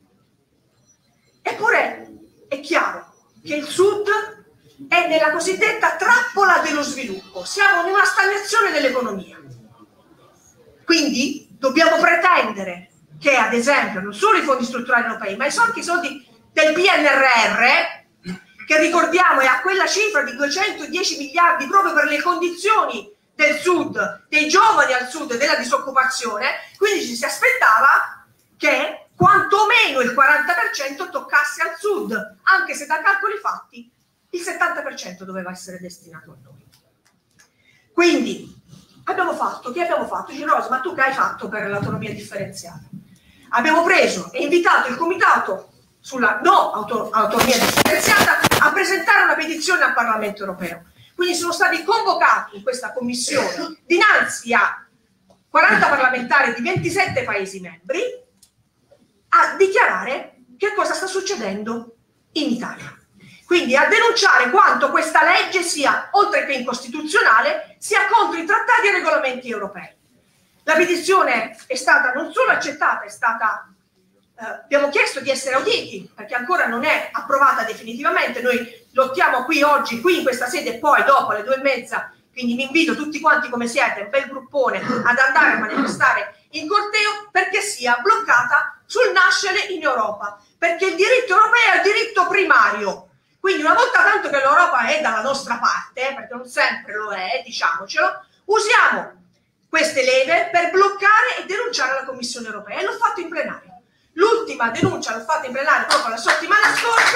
Eppure è chiaro che il Sud è nella cosiddetta trappola dello sviluppo, siamo in una stagnazione dell'economia. Quindi dobbiamo pretendere che, ad esempio, non solo i fondi strutturali europei, ma anche i soldi del P N R R, che ricordiamo è a quella cifra di duecentodieci miliardi proprio per le condizioni del Sud, dei giovani al Sud e della disoccupazione, quindi ci si aspettava che quantomeno il quaranta per cento toccasse al Sud, anche se da calcoli fatti il settanta per cento doveva essere destinato a noi. Quindi abbiamo fatto, che abbiamo fatto? Dice Rosa, ma tu che hai fatto per l'autonomia differenziata? Abbiamo preso e invitato il comitato sulla no auto, autonomia differenziata a presentare una petizione al Parlamento europeo. Quindi sono stati convocati in questa commissione dinanzi a quaranta parlamentari di ventisette Paesi membri a dichiarare che cosa sta succedendo in Italia. Quindi a denunciare quanto questa legge sia, oltre che incostituzionale, sia contro i trattati e i regolamenti europei. La petizione è stata non solo accettata, è stata, eh, abbiamo chiesto di essere auditi, perché ancora non è approvata definitivamente. Noi lottiamo qui oggi, qui in questa sede, e poi dopo alle due e mezza, quindi vi invito tutti quanti come siete, un bel gruppone, ad andare a manifestare in corteo perché sia bloccata sul nascere in Europa, perché il diritto europeo è il diritto primario. Quindi una volta tanto che l'Europa è dalla nostra parte, perché non sempre lo è, diciamocelo, usiamo queste leve per bloccare e denunciare la Commissione europea, e l'ho fatto in plenario. L'ultima denuncia l'ho fatta in plenario proprio la settimana scorsa.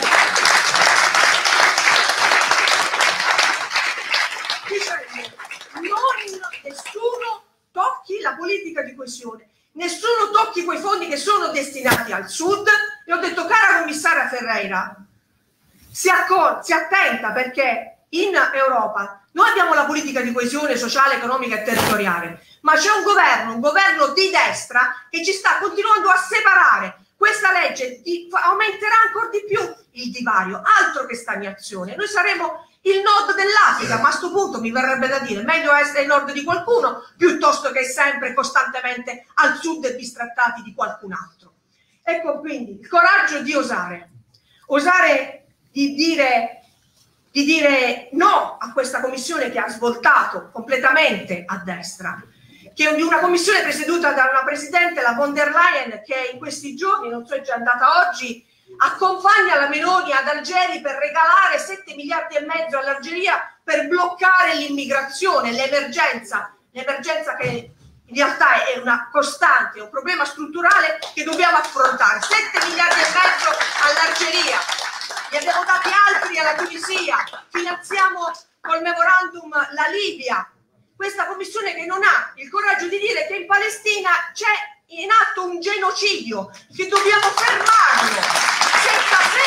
Non nessuno tocchi la politica di coesione, nessuno tocchi quei fondi che sono destinati al Sud. E ho detto, cara commissaria Ferreira, Si, si attenta, perché in Europa noi abbiamo la politica di coesione sociale, economica e territoriale, ma c'è un governo, un governo di destra che ci sta continuando a separare. Questa legge di, aumenterà ancora di più il divario, altro che stagnazione. Noi saremo il nord dell'Africa, ma a questo punto mi verrebbe da dire meglio essere il nord di qualcuno piuttosto che sempre costantemente al sud e bistrattati di qualcun altro. Ecco, quindi il coraggio di osare, osare Di dire, di dire no a questa commissione che ha svoltato completamente a destra, che è una commissione presieduta da una presidente, la von der Leyen, che in questi giorni, non so, è già andata oggi, accompagna la Meloni ad Algeri per regalare sette miliardi e mezzo all'Algeria per bloccare l'immigrazione, l'emergenza, l'emergenza che in realtà è una costante, è un problema strutturale che dobbiamo affrontare. sette miliardi e mezzo all'Algeria. Ne abbiamo dati altri alla Tunisia, finanziamo col memorandum la Libia. Questa commissione che non ha il coraggio di dire che in Palestina c'è in atto un genocidio, che dobbiamo fermarlo, senza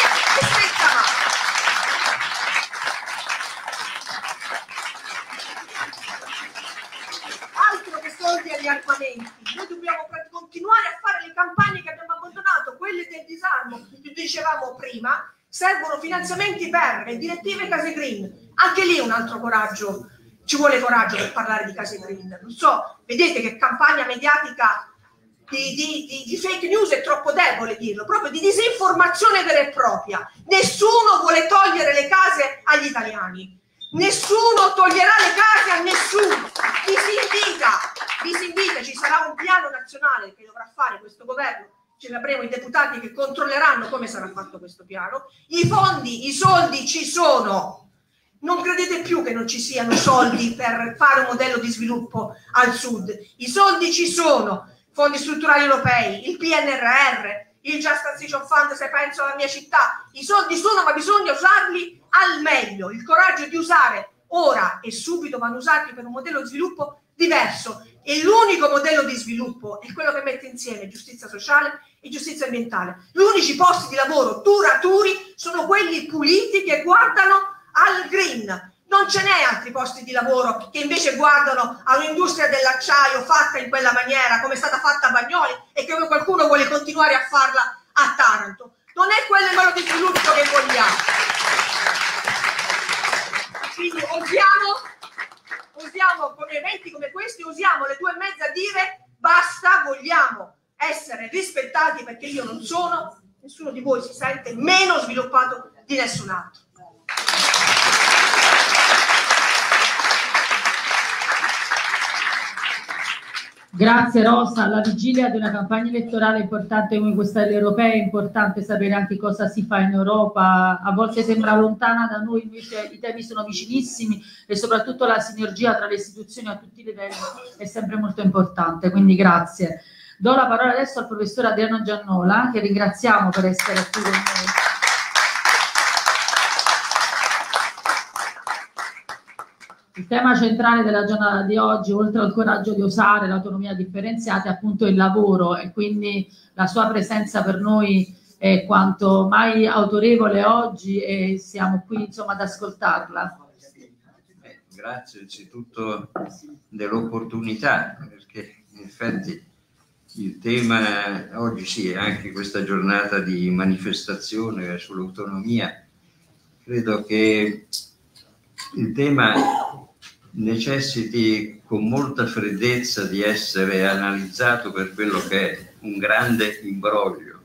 servono finanziamenti per le direttive case green. Anche lì un altro coraggio, ci vuole coraggio per parlare di case green. Non so, vedete che campagna mediatica di, di, di, di fake news è troppo debole dirlo, proprio di disinformazione vera e propria. Nessuno vuole togliere le case agli italiani, nessuno toglierà le case a nessuno. Vi si invita, vi si invita, ci sarà un piano nazionale che dovrà fare questo governo, ci avremo i deputati che controlleranno come sarà fatto questo piano. I fondi, i soldi ci sono. Non credete più che non ci siano soldi per fare un modello di sviluppo al sud. I soldi ci sono, fondi strutturali europei, il P N R R, il Just Transition Fund, se penso alla mia città. I soldi sono, ma bisogna usarli al meglio. Il coraggio di usare ora e subito vanno usati per un modello di sviluppo diverso. E l'unico modello di sviluppo è quello che mette insieme giustizia sociale e giustizia ambientale. Gli unici posti di lavoro duraturi sono quelli puliti che guardano al green. Non ce n'è altri posti di lavoro che invece guardano a un'industria dell'acciaio fatta in quella maniera, come è stata fatta a Bagnoli e che qualcuno vuole continuare a farla a Taranto. Non è quello il modello di sviluppo che vogliamo. Quindi usiamo, usiamo come eventi come questi, usiamo le due e mezza a dire basta, vogliamo essere rispettati perché io non sono, nessuno di voi si sente meno sviluppato di nessun altro. Grazie Rosa, alla vigilia di una campagna elettorale importante come questa delle europee è importante sapere anche cosa si fa in Europa, a volte sembra lontana da noi, invece i temi sono vicinissimi e soprattutto la sinergia tra le istituzioni a tutti i livelli è sempre molto importante, quindi grazie. Do la parola adesso al professor Adriano Giannola, che ringraziamo per essere qui con noi. Il tema centrale della giornata di oggi, oltre al coraggio di osare, l'autonomia differenziata, è appunto il lavoro e quindi la sua presenza per noi è quanto mai autorevole oggi e siamo qui insomma ad ascoltarla. Eh, grazie innanzitutto dell'opportunità, perché in effetti il tema oggi sì, è anche questa giornata di manifestazione sull'autonomia. Credo che il tema necessiti con molta freddezza di essere analizzato per quello che è un grande imbroglio.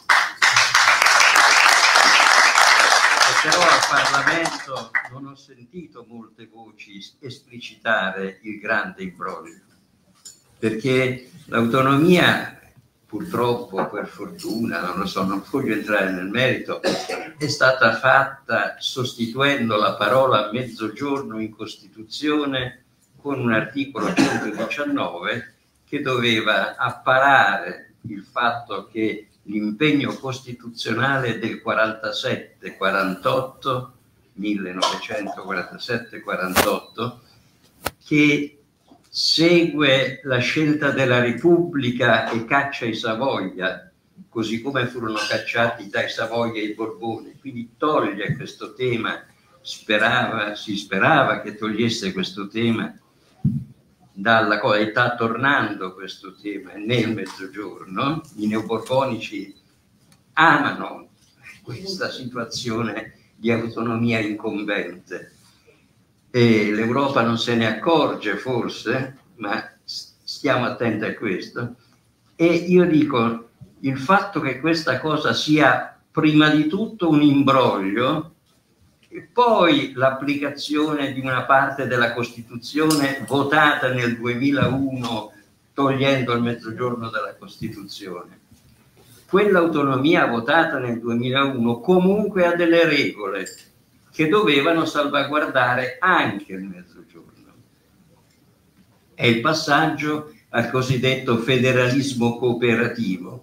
E però al Parlamento non ho sentito molte voci esplicitare il grande imbroglio, perché l'autonomia, purtroppo, per fortuna, non lo so, non voglio entrare nel merito, è stata fatta sostituendo la parola mezzogiorno in Costituzione con un articolo centodiciannove che doveva apparare il fatto che l'impegno costituzionale del quarantasette quarantotto, millenovecentoquarantasette quarantotto, che segue la scelta della Repubblica e caccia i Savoia, così come furono cacciati dai Savoia i Borboni, quindi toglie questo tema, sperava, si sperava che togliesse questo tema dalla cosa, e sta tornando questo tema nel Mezzogiorno. I neoborbonici amano questa situazione di autonomia incombente. E l'Europa non se ne accorge forse, ma stiamo attenti a questo. E io dico, il fatto che questa cosa sia prima di tutto un imbroglio e poi l'applicazione di una parte della Costituzione votata nel duemilauno togliendo il mezzogiorno dalla Costituzione. Quell'autonomia votata nel duemilauno comunque ha delle regole che dovevano salvaguardare anche il Mezzogiorno. È il passaggio al cosiddetto federalismo cooperativo.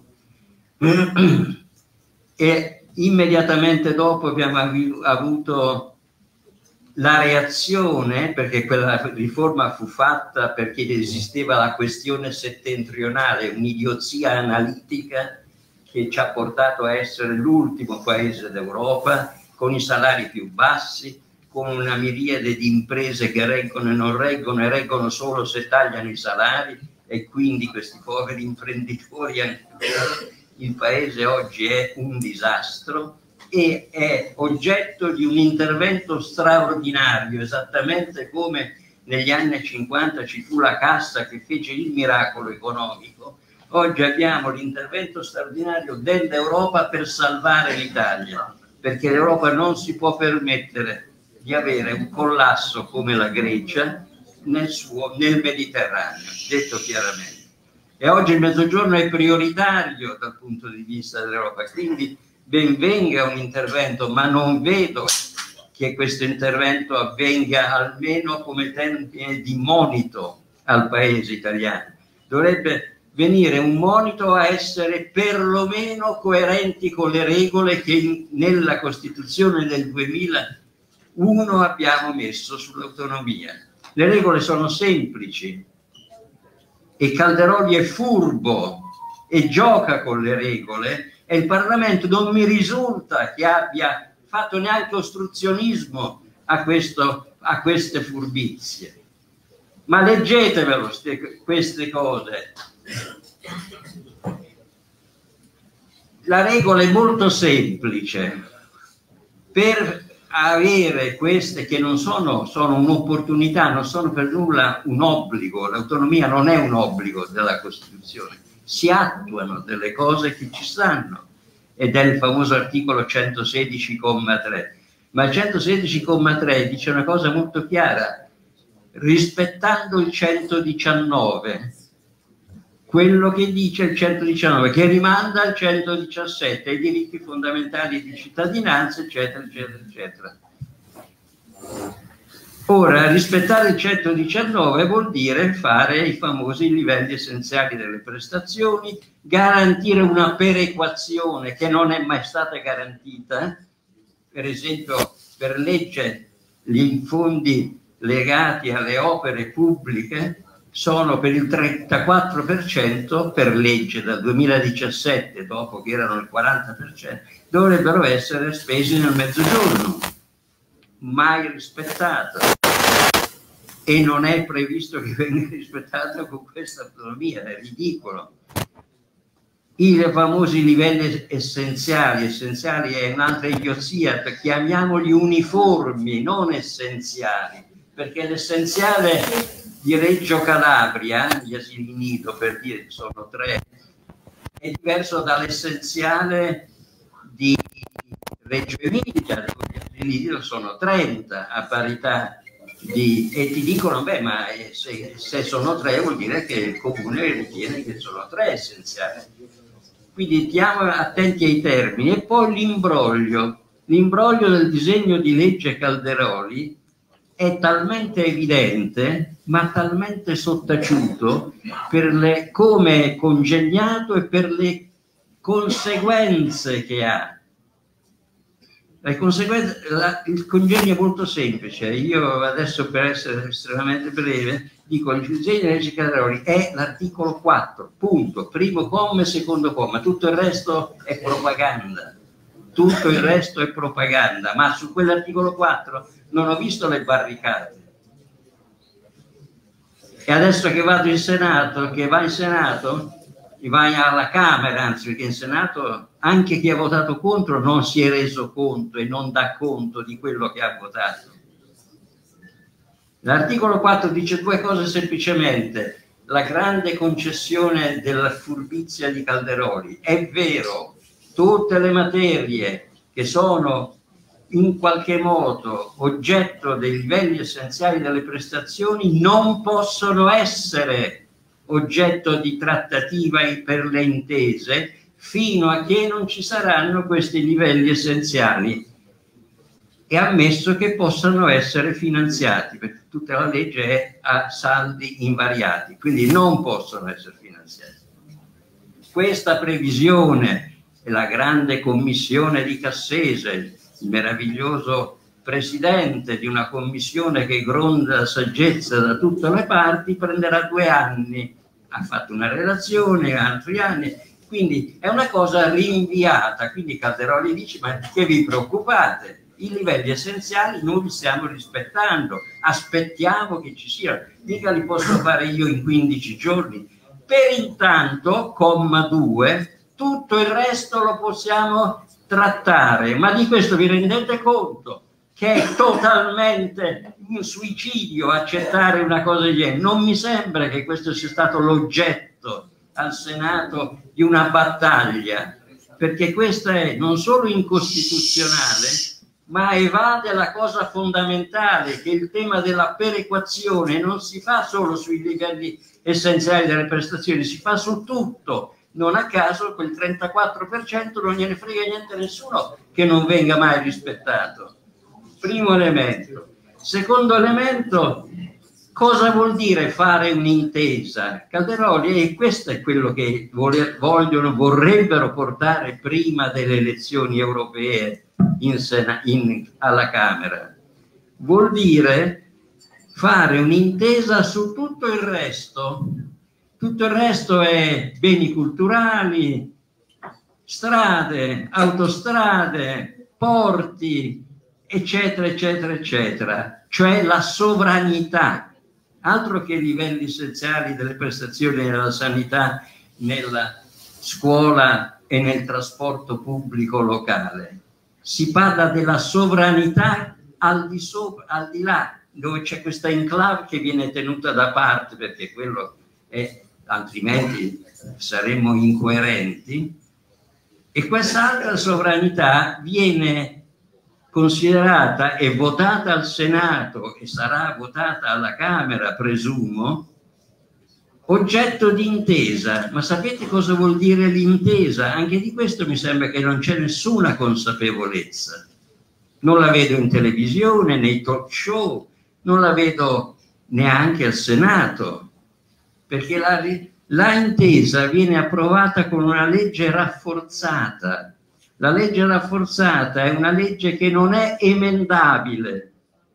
E immediatamente dopo abbiamo avuto la reazione, perché quella riforma fu fatta perché esisteva la questione settentrionale, un'idiozia analitica che ci ha portato a essere l'ultimo paese d'Europa con i salari più bassi, con una miriade di imprese che reggono e non reggono e reggono solo se tagliano i salari, e quindi questi poveri imprenditori, il paese oggi è un disastro e è oggetto di un intervento straordinario, esattamente come negli anni cinquanta ci fu la Cassa che fece il miracolo economico. Oggi abbiamo l'intervento straordinario dell'Europa per salvare l'Italia, perché l'Europa non si può permettere di avere un collasso come la Grecia nel, suo, nel Mediterraneo, detto chiaramente. E oggi il Mezzogiorno è prioritario dal punto di vista dell'Europa, quindi ben venga un intervento, ma non vedo che questo intervento avvenga almeno come termine di monito al paese italiano. Dovrebbe venire un monito a essere perlomeno coerenti con le regole che in, nella Costituzione del duemilauno abbiamo messo sull'autonomia. Le regole sono semplici e Calderoli è furbo e gioca con le regole, e il Parlamento non mi risulta che abbia fatto neanche ostruzionismo a, questo, a queste furbizie. Ma leggetevelo ste, queste cose. La regola è molto semplice. Per avere queste che non sono, sono un'opportunità, non sono per nulla un obbligo, l'autonomia non è un obbligo della Costituzione, si attuano delle cose che ci stanno, ed è il famoso articolo centosedici comma tre. Ma il centosedici comma tre dice una cosa molto chiara: rispettando il centodiciannove, quello che dice il centodiciannove, che rimanda al centodiciassette, ai diritti fondamentali di cittadinanza, eccetera, eccetera, eccetera. Ora, rispettare il centodiciannove vuol dire fare i famosi livelli essenziali delle prestazioni, garantire una perequazione che non è mai stata garantita. Per esempio, per legge, gli fondi legati alle opere pubbliche sono per il trentaquattro per cento, per legge dal duemiladiciassette, dopo che erano il quaranta per cento, dovrebbero essere spesi nel Mezzogiorno. Mai rispettato, e non è previsto che venga rispettato con questa autonomia, è ridicolo. I famosi livelli essenziali, essenziali è un'altra idiozia, chiamiamoli uniformi, non essenziali, perché l'essenziale di Reggio Calabria, gli asili nido per dire che sono tre, è diverso dall'essenziale di Reggio Emilia, dove gli asili nido sono trenta a parità di, e ti dicono, beh, ma se, se sono tre vuol dire che il comune ritiene che sono tre essenziali. Quindi stiamo attenti ai termini. E poi l'imbroglio, l'imbroglio del disegno di legge Calderoli è talmente evidente, ma talmente sottaciuto per le, come è congegnato e per le conseguenze che ha. Le conseguenze, la, il congegno è molto semplice. Io adesso, per essere estremamente breve, dico il disegno di legge Calderoli è l'articolo quattro, punto, primo comma e secondo comma, tutto il resto è propaganda. Tutto il resto è propaganda, ma su quell'articolo quattro non ho visto le barricate. E adesso che vado in Senato, che va in Senato, vai alla Camera, anzi, perché in Senato anche chi ha votato contro non si è reso conto e non dà conto di quello che ha votato. L'articolo quattro dice due cose semplicemente: la grande concessione della furbizia di Calderoli. È vero, tutte le materie che sono in qualche modo oggetto dei livelli essenziali delle prestazioni non possono essere oggetto di trattativa per le intese fino a che non ci saranno questi livelli essenziali, e ammesso che possano essere finanziati, perché tutta la legge è a saldi invariati, quindi non possono essere finanziati. Questa previsione e la grande commissione di Cassese, il meraviglioso presidente di una commissione che gronda saggezza da tutte le parti, prenderà due anni, ha fatto una relazione, altri anni, quindi è una cosa rinviata. Quindi Calderoli dice: ma che vi preoccupate? I livelli essenziali noi li stiamo rispettando, aspettiamo che ci siano, mica li posso fare io in quindici giorni. Per intanto, comma due, tutto il resto lo possiamo trattare, ma di questo vi rendete conto che è totalmente un suicidio accettare una cosa del genere? Non mi sembra che questo sia stato l'oggetto al Senato di una battaglia, perché questa è non solo incostituzionale, ma evade la cosa fondamentale, che il tema della perequazione non si fa solo sui livelli essenziali delle prestazioni, si fa su tutto. Non a caso quel trentaquattro per cento non gliene frega niente a nessuno che non venga mai rispettato. Primo elemento. Secondo elemento, cosa vuol dire fare un'intesa? Calderoli, e questo è quello che vogliono, vorrebbero portare prima delle elezioni europee in Sena, in, alla Camera. Vuol dire fare un'intesa su tutto il resto. Tutto il resto è beni culturali, strade, autostrade, porti, eccetera, eccetera, eccetera. Cioè la sovranità, altro che i livelli essenziali delle prestazioni nella sanità, nella scuola e nel trasporto pubblico locale. Si parla della sovranità al di sopra, al di là, dove c'è questa enclave che viene tenuta da parte, perché quello è, altrimenti saremmo incoerenti, e quest'altra sovranità viene considerata e votata al Senato e sarà votata alla Camera, presumo, oggetto di intesa. Ma sapete cosa vuol dire l'intesa? Anche di questo mi sembra che non c'è nessuna consapevolezza. Non la vedo in televisione, nei talk show, non la vedo neanche al Senato, perché la, la intesa viene approvata con una legge rafforzata. La legge rafforzata è una legge che non è emendabile,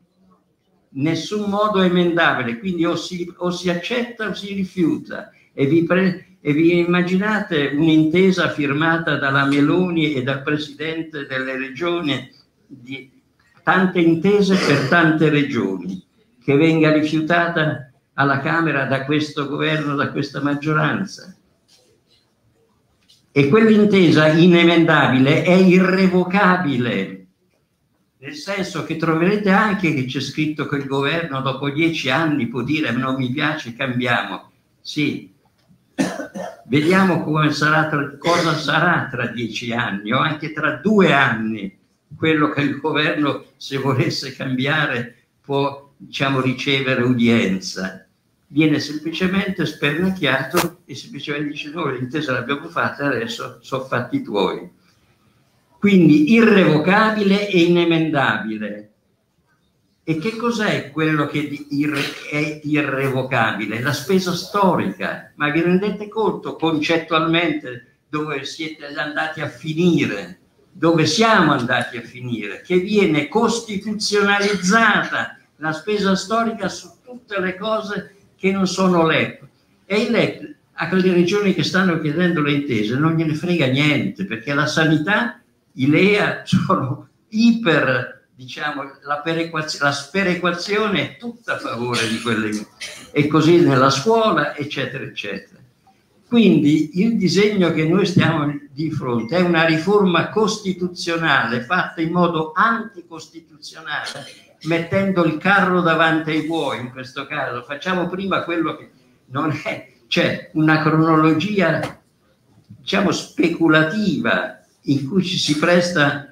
nessun modo emendabile, quindi o si, o si accetta o si rifiuta. E vi, pre, e vi immaginate un'intesa firmata dalla Meloni e dal Presidente delle Regioni, di tante intese per tante regioni, che venga rifiutata alla Camera da questo governo, da questa maggioranza? E quell'intesa inemendabile è irrevocabile, nel senso che troverete anche che c'è scritto che il governo dopo dieci anni può dire non mi piace, cambiamo. Sì, vediamo come sarà tra, cosa sarà tra dieci anni o anche tra due anni, quello che il governo, se volesse cambiare, può, diciamo, ricevere udienza. Viene semplicemente spernacchiato e semplicemente dice noi l'intesa l'abbiamo fatta, adesso sono fatti tuoi. Quindi irrevocabile e inemendabile. E che cos'è quello che è irrevocabile? La spesa storica. Ma vi rendete conto concettualmente dove siete andati a finire? Dove siamo andati a finire? Che viene costituzionalizzata la spesa storica su tutte le cose che non sono L E P. E il L E P, alle regioni che stanno chiedendo le intese, non gliene frega niente, perché la sanità, i L E A sono iper, diciamo, la, perequazio, la sperequazione è tutta a favore di quelle, e così nella scuola, eccetera, eccetera. Quindi il disegno che noi stiamo di fronte è una riforma costituzionale fatta in modo anticostituzionale, mettendo il carro davanti ai buoi. In questo caso facciamo prima quello che non è, cioè una cronologia, diciamo, speculativa, in cui ci si presta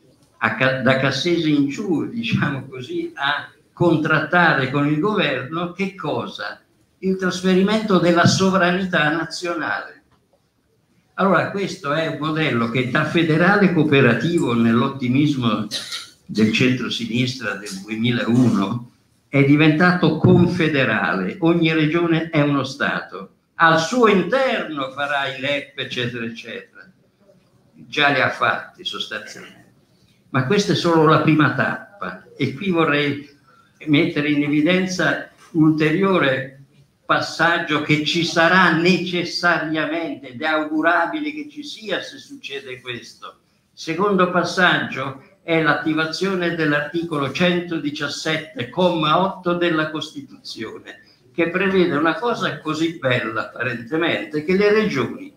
a, da Cassese in giù, diciamo così, a contrattare con il governo che cosa? Il trasferimento della sovranità nazionale. Allora questo è un modello che da federale cooperativo nell'ottimismo del centro-sinistra del duemilauno è diventato confederale. Ogni regione è uno Stato, al suo interno farà i L E P, eccetera, eccetera. Già li ha fatti sostanzialmente. Ma questa è solo la prima tappa, e qui vorrei mettere in evidenza ulteriore passaggio che ci sarà necessariamente, ed è augurabile che ci sia se succede questo. Secondo passaggio è l'attivazione dell'articolo centodiciassette comma otto della Costituzione, che prevede una cosa così bella apparentemente, che le regioni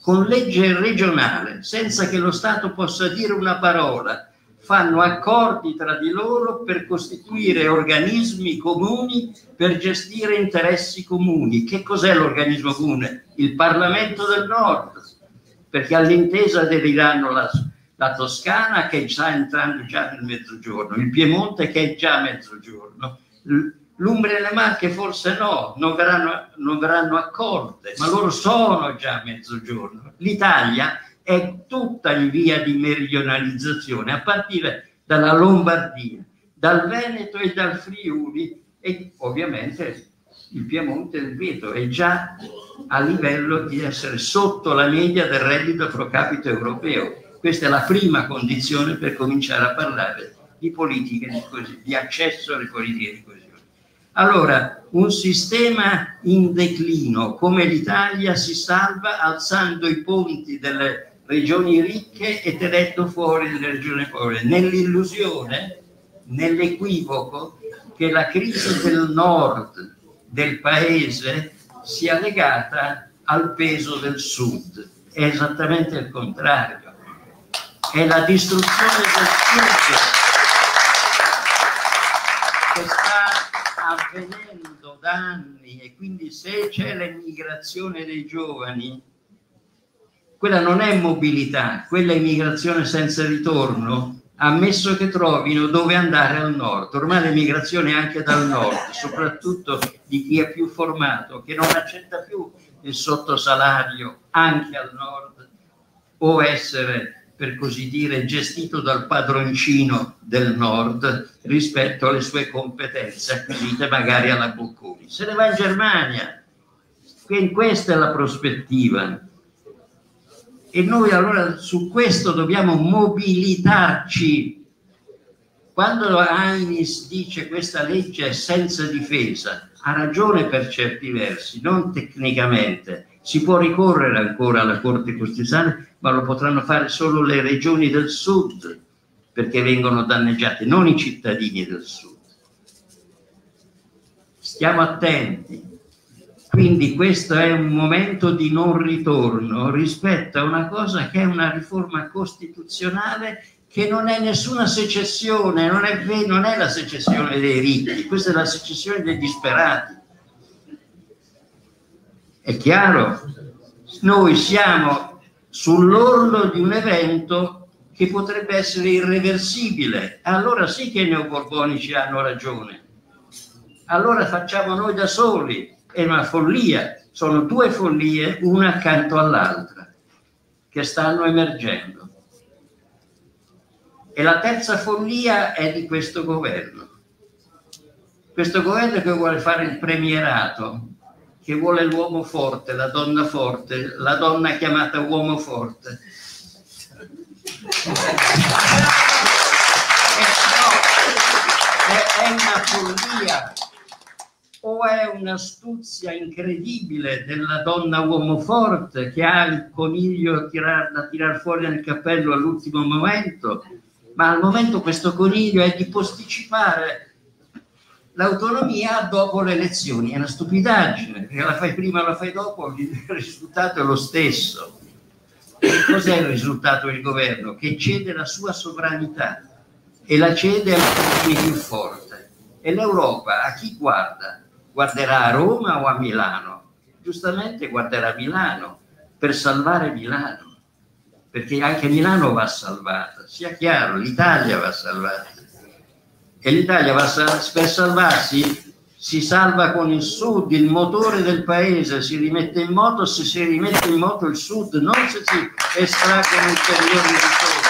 con legge regionale, senza che lo Stato possa dire una parola, fanno accordi tra di loro per costituire organismi comuni per gestire interessi comuni. Che cos'è l'organismo comune? Il Parlamento del Nord, perché all'intesa aderiranno la, la Toscana, che sta entrando già nel Mezzogiorno, il Piemonte, che è già Mezzogiorno, l'Umbria e le Marche forse no, non verranno, non verranno accolte, ma loro sono già Mezzogiorno. L'Italia è tutta in via di meridionalizzazione, a partire dalla Lombardia, dal Veneto e dal Friuli, e ovviamente il Piemonte e il Veneto è già a livello di essere sotto la media del reddito pro capite europeo. Questa è la prima condizione per cominciare a parlare di politiche di, così, di accesso alle politiche di coesione. Allora, un sistema in declino come l'Italia si salva alzando i ponti delle regioni ricche e tenendo fuori delle regioni povere, nell'illusione, nell'equivoco che la crisi del nord del paese sia legata al peso del sud. È esattamente il contrario. È la distruzione del sud che sta avvenendo da anni, e quindi se c'è l'emigrazione dei giovani, quella non è mobilità, quella è immigrazione senza ritorno, ammesso che trovino dove andare al nord. Ormai l'emigrazione è anche dal nord, soprattutto di chi è più formato, che non accetta più il sottosalario anche al nord, o essere, per così dire, gestito dal padroncino del nord rispetto alle sue competenze acquisite magari alla Bocconi. Se ne va in Germania. Quindi questa è la prospettiva. E noi allora su questo dobbiamo mobilitarci. Quando Ainis dice questa legge è senza difesa, ha ragione per certi versi, non tecnicamente. Si può ricorrere ancora alla Corte Costituzionale, ma lo potranno fare solo le regioni del sud, perché vengono danneggiate, non i cittadini del sud. Stiamo attenti. Quindi questo è un momento di non ritorno rispetto a una cosa che è una riforma costituzionale che non è nessuna secessione, non è, non è la secessione dei ricchi, questa è la secessione dei disperati. È chiaro? Noi siamo sull'orlo di un evento che potrebbe essere irreversibile. Allora sì che i neoborbonici hanno ragione. Allora facciamo noi da soli. È una follia, sono due follie una accanto all'altra che stanno emergendo. E la terza follia è di questo governo. Questo governo che vuole fare il premierato, che vuole l'uomo forte, la donna forte, la donna chiamata uomo forte. È, è una follia. O è un'astuzia incredibile della donna uomo forte che ha il coniglio tirar, da tirar fuori nel cappello all'ultimo momento, ma al momento questo coniglio è di posticipare l'autonomia dopo le elezioni. È una stupidaggine, perché la fai prima o la fai dopo, il risultato è lo stesso. E cos'è il risultato del governo? Che cede la sua sovranità e la cede al paese più forte. E l'Europa a chi guarda? Guarderà a Roma o a Milano? Giustamente guarderà a Milano per salvare Milano, perché anche Milano va salvata, sia chiaro, l'Italia va salvata. E l'Italia va sal- per salvarsi si salva con il sud, il motore del paese, si rimette in moto, se si rimette in moto il sud, non se si estraggono ulteriori risorse.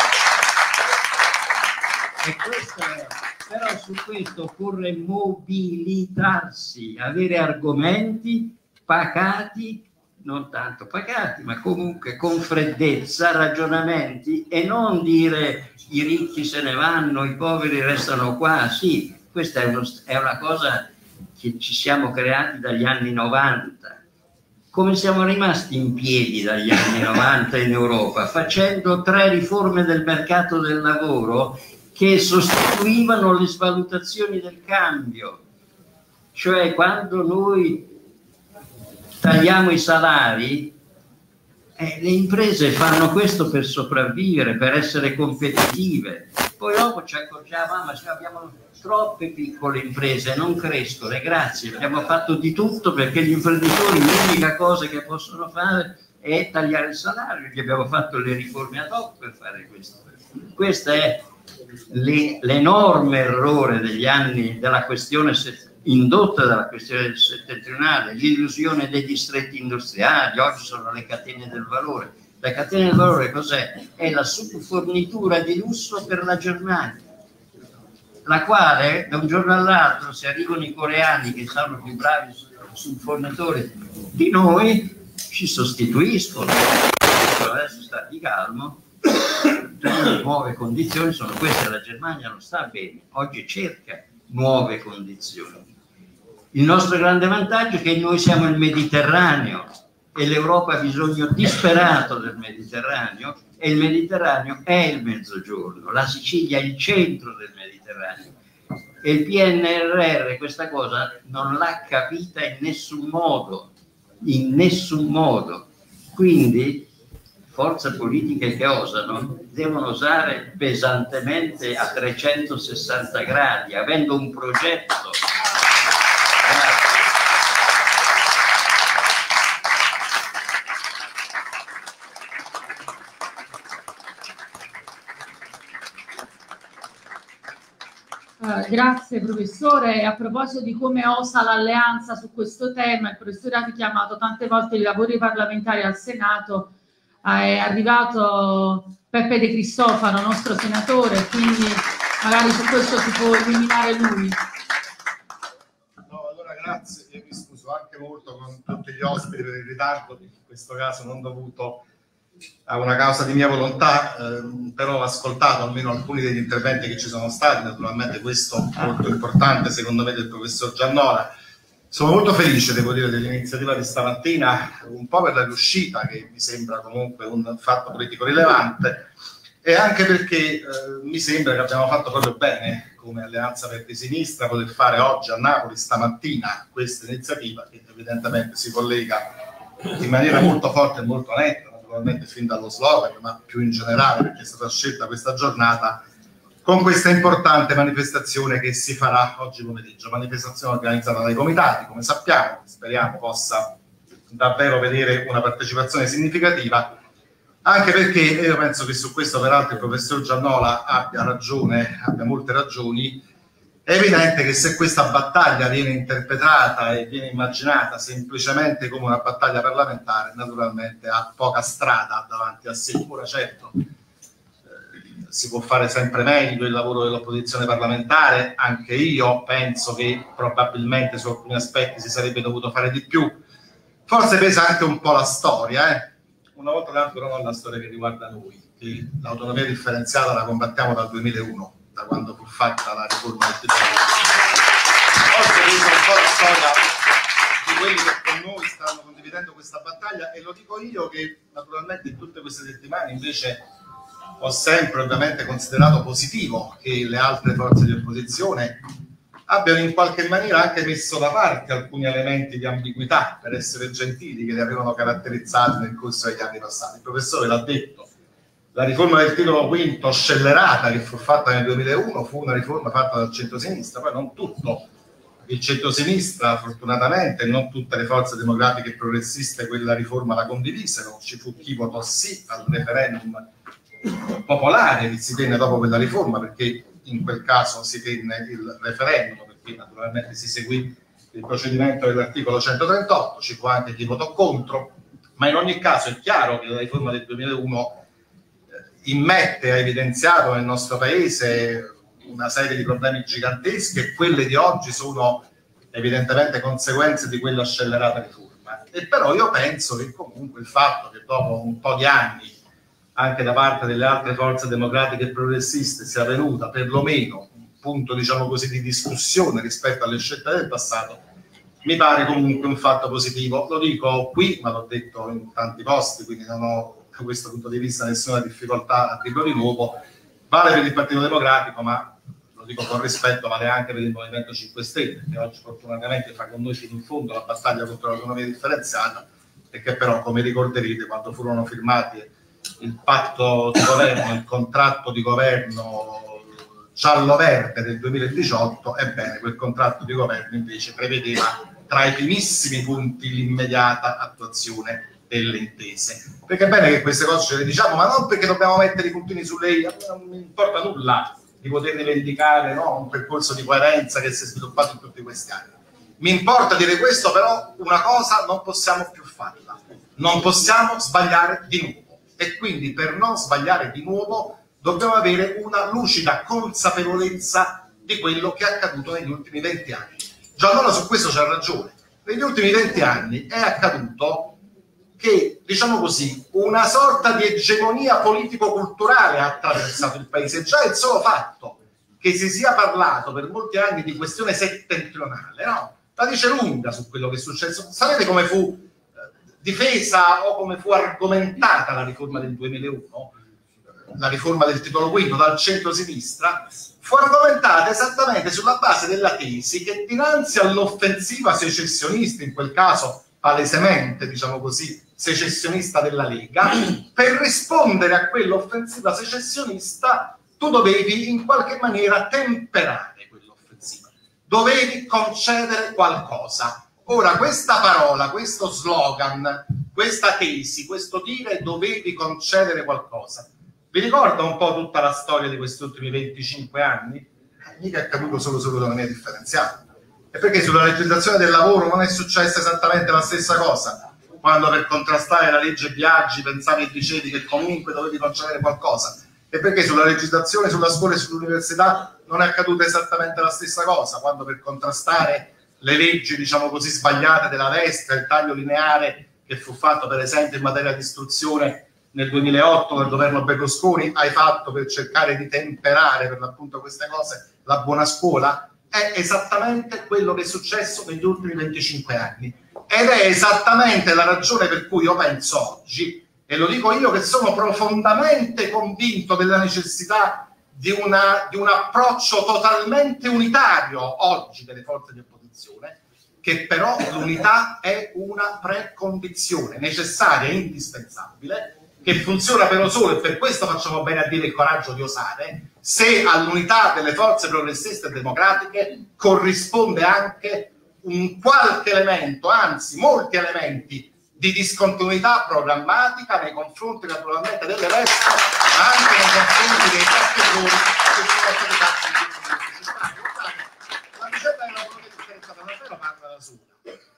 E questo è... Però su questo occorre mobilitarsi, avere argomenti pacati, non tanto pacati, ma comunque con freddezza, ragionamenti, e non dire i ricchi se ne vanno, i poveri restano qua. Sì, questa è, uno, è una cosa che ci siamo creati dagli anni novanta. Come siamo rimasti in piedi dagli anni novanta in Europa? Facendo tre riforme del mercato del lavoro che sostituivano le svalutazioni del cambio. Cioè, quando noi tagliamo i salari, Eh, le imprese fanno questo per sopravvivere, per essere competitive. Poi dopo ci accorgiamo, ah, ma abbiamo troppe piccole imprese, non crescono, e grazie, abbiamo fatto di tutto perché gli imprenditori l'unica cosa che possono fare è tagliare il salario, gli abbiamo fatto le riforme ad hoc per fare questo. Questo è l'enorme errore degli anni della questione indotta dalla questione settentrionale, l'illusione dei distretti industriali. Oggi sono le catene del valore. La catena del valore cos'è? È la subfornitura di lusso per la Germania, la quale da un giorno all'altro, se arrivano i coreani che sono più bravi subfornitori di noi, ci sostituiscono. Adesso sta di calmo, le nuove condizioni sono queste. La Germania non sta bene, oggi cerca nuove condizioni. Il nostro grande vantaggio è che noi siamo il Mediterraneo e l'Europa ha bisogno disperato del Mediterraneo, e il Mediterraneo è il Mezzogiorno, la Sicilia è il centro del Mediterraneo, e il P N R R questa cosa non l'ha capita in nessun modo, in nessun modo. Quindi forze politiche che osano devono osare pesantemente a trecentosessanta gradi, avendo un progetto. Uh, grazie professore. A proposito di come osa l'alleanza su questo tema, il professore ha richiamato tante volte i lavori parlamentari al Senato. Uh, è arrivato Peppe De Cristofaro, nostro senatore, quindi magari su questo si può illuminare lui. No, allora grazie, io mi scuso anche molto con tutti gli ospiti per il ritardo, in questo caso non dovuto a una causa di mia volontà, ehm, però ho ascoltato almeno alcuni degli interventi che ci sono stati, naturalmente questo molto importante secondo me del professor Giannola. Sono molto felice, devo dire, dell'iniziativa di stamattina, un po' per la riuscita, che mi sembra comunque un fatto politico rilevante, e anche perché eh, mi sembra che abbiamo fatto proprio bene come Alleanza Verdi Sinistra poter fare oggi a Napoli stamattina questa iniziativa, che evidentemente si collega in maniera molto forte e molto netta, naturalmente fin dallo slogan, ma più in generale perché è stata scelta questa giornata, con questa importante manifestazione che si farà oggi pomeriggio, manifestazione organizzata dai comitati, come sappiamo, speriamo possa davvero vedere una partecipazione significativa, anche perché io penso che su questo peraltro il professor Giannola abbia ragione, abbia molte ragioni. È evidente che se questa battaglia viene interpretata e viene immaginata semplicemente come una battaglia parlamentare, naturalmente ha poca strada davanti a sé. Ora certo, eh, si può fare sempre meglio il lavoro dell'opposizione parlamentare, anche io penso che probabilmente su alcuni aspetti si sarebbe dovuto fare di più. Forse pesa anche un po' la storia, eh? Una volta tanto però non la storia che riguarda noi, che l'autonomia differenziata la combattiamo dal duemilauno, da quando fu fatta la riforma del titolo. Forse pesa un po' la storia di quelli che con noi stanno condividendo questa battaglia, e lo dico io che naturalmente in tutte queste settimane invece ho sempre ovviamente considerato positivo che le altre forze di opposizione abbiano in qualche maniera anche messo da parte alcuni elementi di ambiguità, per essere gentili, che li avevano caratterizzati nel corso degli anni passati. Il professore l'ha detto, la riforma del titolo quinto scellerata che fu fatta nel duemilauno fu una riforma fatta dal centrosinistra, poi non tutto il centrosinistra fortunatamente, non tutte le forze democratiche e progressiste quella riforma la condivisero, ci fu chi votò sì al referendum popolare che si tenne dopo quella riforma, perché in quel caso si tenne il referendum, perché naturalmente si seguì il procedimento dell'articolo centotrentotto, ci fu anche chi votò contro, ma in ogni caso è chiaro che la riforma del duemilauno eh, immette, ha evidenziato nel nostro paese una serie di problemi giganteschi, e quelle di oggi sono evidentemente conseguenze di quella scellerata riforma. E però io penso che comunque il fatto che dopo un po' di anni anche da parte delle altre forze democratiche e progressiste sia venuta perlomeno un punto, diciamo così, di discussione rispetto alle scelte del passato, mi pare comunque un fatto positivo. Lo dico qui, ma l'ho detto in tanti posti, quindi non ho da questo punto di vista nessuna difficoltà a dirlo di nuovo. Vale per il Partito Democratico, ma lo dico con rispetto, vale anche per il Movimento cinque Stelle, che oggi fortunatamente fa con noi fino in fondo la battaglia contro l'autonomia differenziata. e che però, come ricorderete, quando furono firmati il patto di governo, il contratto di governo giallo-verde del duemiladiciotto, ebbene quel contratto di governo invece prevedeva tra i primissimi punti l'immediata attuazione delle intese. Perché è bene che queste cose ce le diciamo, ma non perché dobbiamo mettere i puntini su lei, non mi importa nulla di poter rivendicare, no, un percorso di coerenza che si è sviluppato in tutti questi anni. Mi importa dire questo, però una cosa non possiamo più farla, non possiamo sbagliare di nuovo, e quindi per non sbagliare di nuovo dobbiamo avere una lucida consapevolezza di quello che è accaduto negli ultimi venti anni. Giannola su questo c'ha ragione. Negli ultimi venti anni è accaduto che, diciamo così, una sorta di egemonia politico-culturale ha attraversato il paese. Già il solo fatto che si sia parlato per molti anni di questione settentrionale, no? La dice lunga su quello che è successo. Sapete come fu eh, difesa o come fu argomentata la riforma del duemilauno? La riforma del titolo quinto dal centro-sinistra fu argomentata esattamente sulla base della tesi che dinanzi all'offensiva secessionista, in quel caso palesemente, diciamo così, secessionista della Lega, per rispondere a quell'offensiva secessionista tu dovevi in qualche maniera temperare quell'offensiva, dovevi concedere qualcosa. Ora, questa parola, questo slogan, questa tesi, questo dire dovevi concedere qualcosa, vi ricorda un po' tutta la storia di questi ultimi venticinque anni? Eh, mica è accaduto solo sull'autonomia differenziata. E perché sulla legislazione del lavoro non è successa esattamente la stessa cosa? Quando per contrastare la legge Biagi pensavi e dicevi che comunque dovevi concedere qualcosa? E perché sulla legislazione, sulla scuola e sull'università non è accaduta esattamente la stessa cosa? Quando per contrastare le leggi, diciamo così, sbagliate della destra, il taglio lineare che fu fatto per esempio in materia di istruzione nel duemilaotto dal governo Berlusconi, hai fatto per cercare di temperare per l'appunto queste cose la buona scuola? È esattamente quello che è successo negli ultimi venticinque anni ed è esattamente la ragione per cui io penso oggi, e lo dico io che sono profondamente convinto della necessità di, una, di un approccio totalmente unitario oggi delle forze di opposizione, che però l'unità è una precondizione necessaria e indispensabile, che funziona però solo, e per questo facciamo bene a dire il coraggio di osare, se all'unità delle forze progressiste e democratiche corrisponde anche un qualche elemento, anzi molti elementi di discontinuità programmatica nei confronti naturalmente delle destre, ma anche nei confronti dei tanti errori che sono stati fatti. La vicenda dell'autonomia differenziata davvero parla da sola.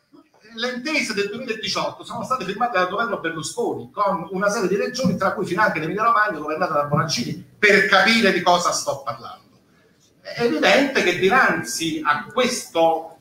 Le intese del duemiladiciotto sono state firmate dal governo Berlusconi con una serie di regioni, tra cui finanche l'Emilia Romagna, governata da Bonaccini, per capire di cosa sto parlando. È evidente che dinanzi a questo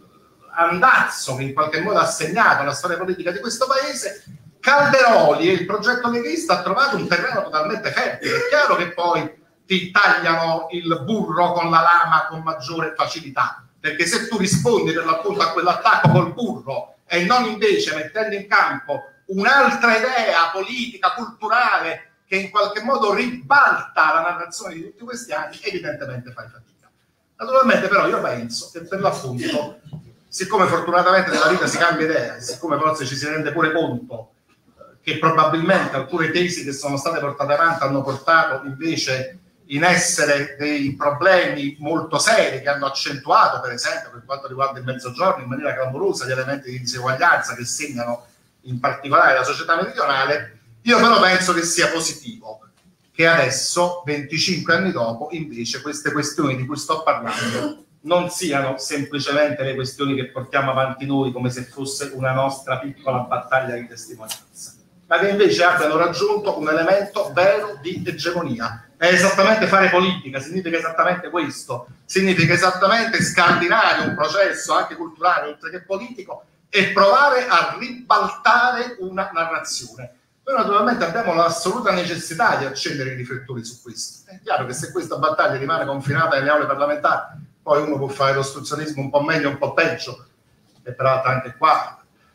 andazzo che in qualche modo ha segnato la storia politica di questo paese, Calderoli e il progetto leghista ha trovato un terreno totalmente fertile. È chiaro che poi ti tagliano il burro con la lama con maggiore facilità, perché se tu rispondi per l'appunto a quell'attacco col burro e non invece mettendo in campo un'altra idea politica, culturale, che in qualche modo ribalta la narrazione di tutti questi anni, evidentemente fai fatica. Naturalmente però io penso che per l'appunto, siccome fortunatamente nella vita si cambia idea, e siccome forse ci si rende pure conto che probabilmente alcune tesi che sono state portate avanti hanno portato invece in essere dei problemi molto seri che hanno accentuato, per esempio, per quanto riguarda il Mezzogiorno, in maniera clamorosa gli elementi di diseguaglianza che segnano in particolare la società meridionale, io però penso che sia positivo che adesso, venticinque anni dopo, invece queste questioni di cui sto parlando non siano semplicemente le questioni che portiamo avanti noi come se fosse una nostra piccola battaglia di testimonianza, ma che invece abbiano raggiunto un elemento vero di egemonia. È esattamente fare politica, significa esattamente questo, significa esattamente scardinare un processo anche culturale oltre che politico e provare a ribaltare una narrazione. Noi naturalmente abbiamo l'assoluta necessità di accendere i riflettori su questo. È chiaro che se questa battaglia rimane confinata nelle aule parlamentari, poi uno può fare l'ostruzionismo un po' meglio, un po' peggio, e peraltro anche qua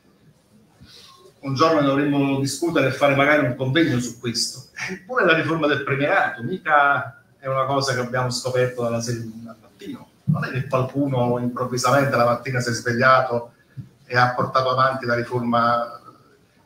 un giorno dovremmo discutere e fare magari un convegno su questo. Eppure la riforma del premierato mica è una cosa che abbiamo scoperto dalla sera al mattino. Non è che qualcuno improvvisamente la mattina si è svegliato e ha portato avanti la riforma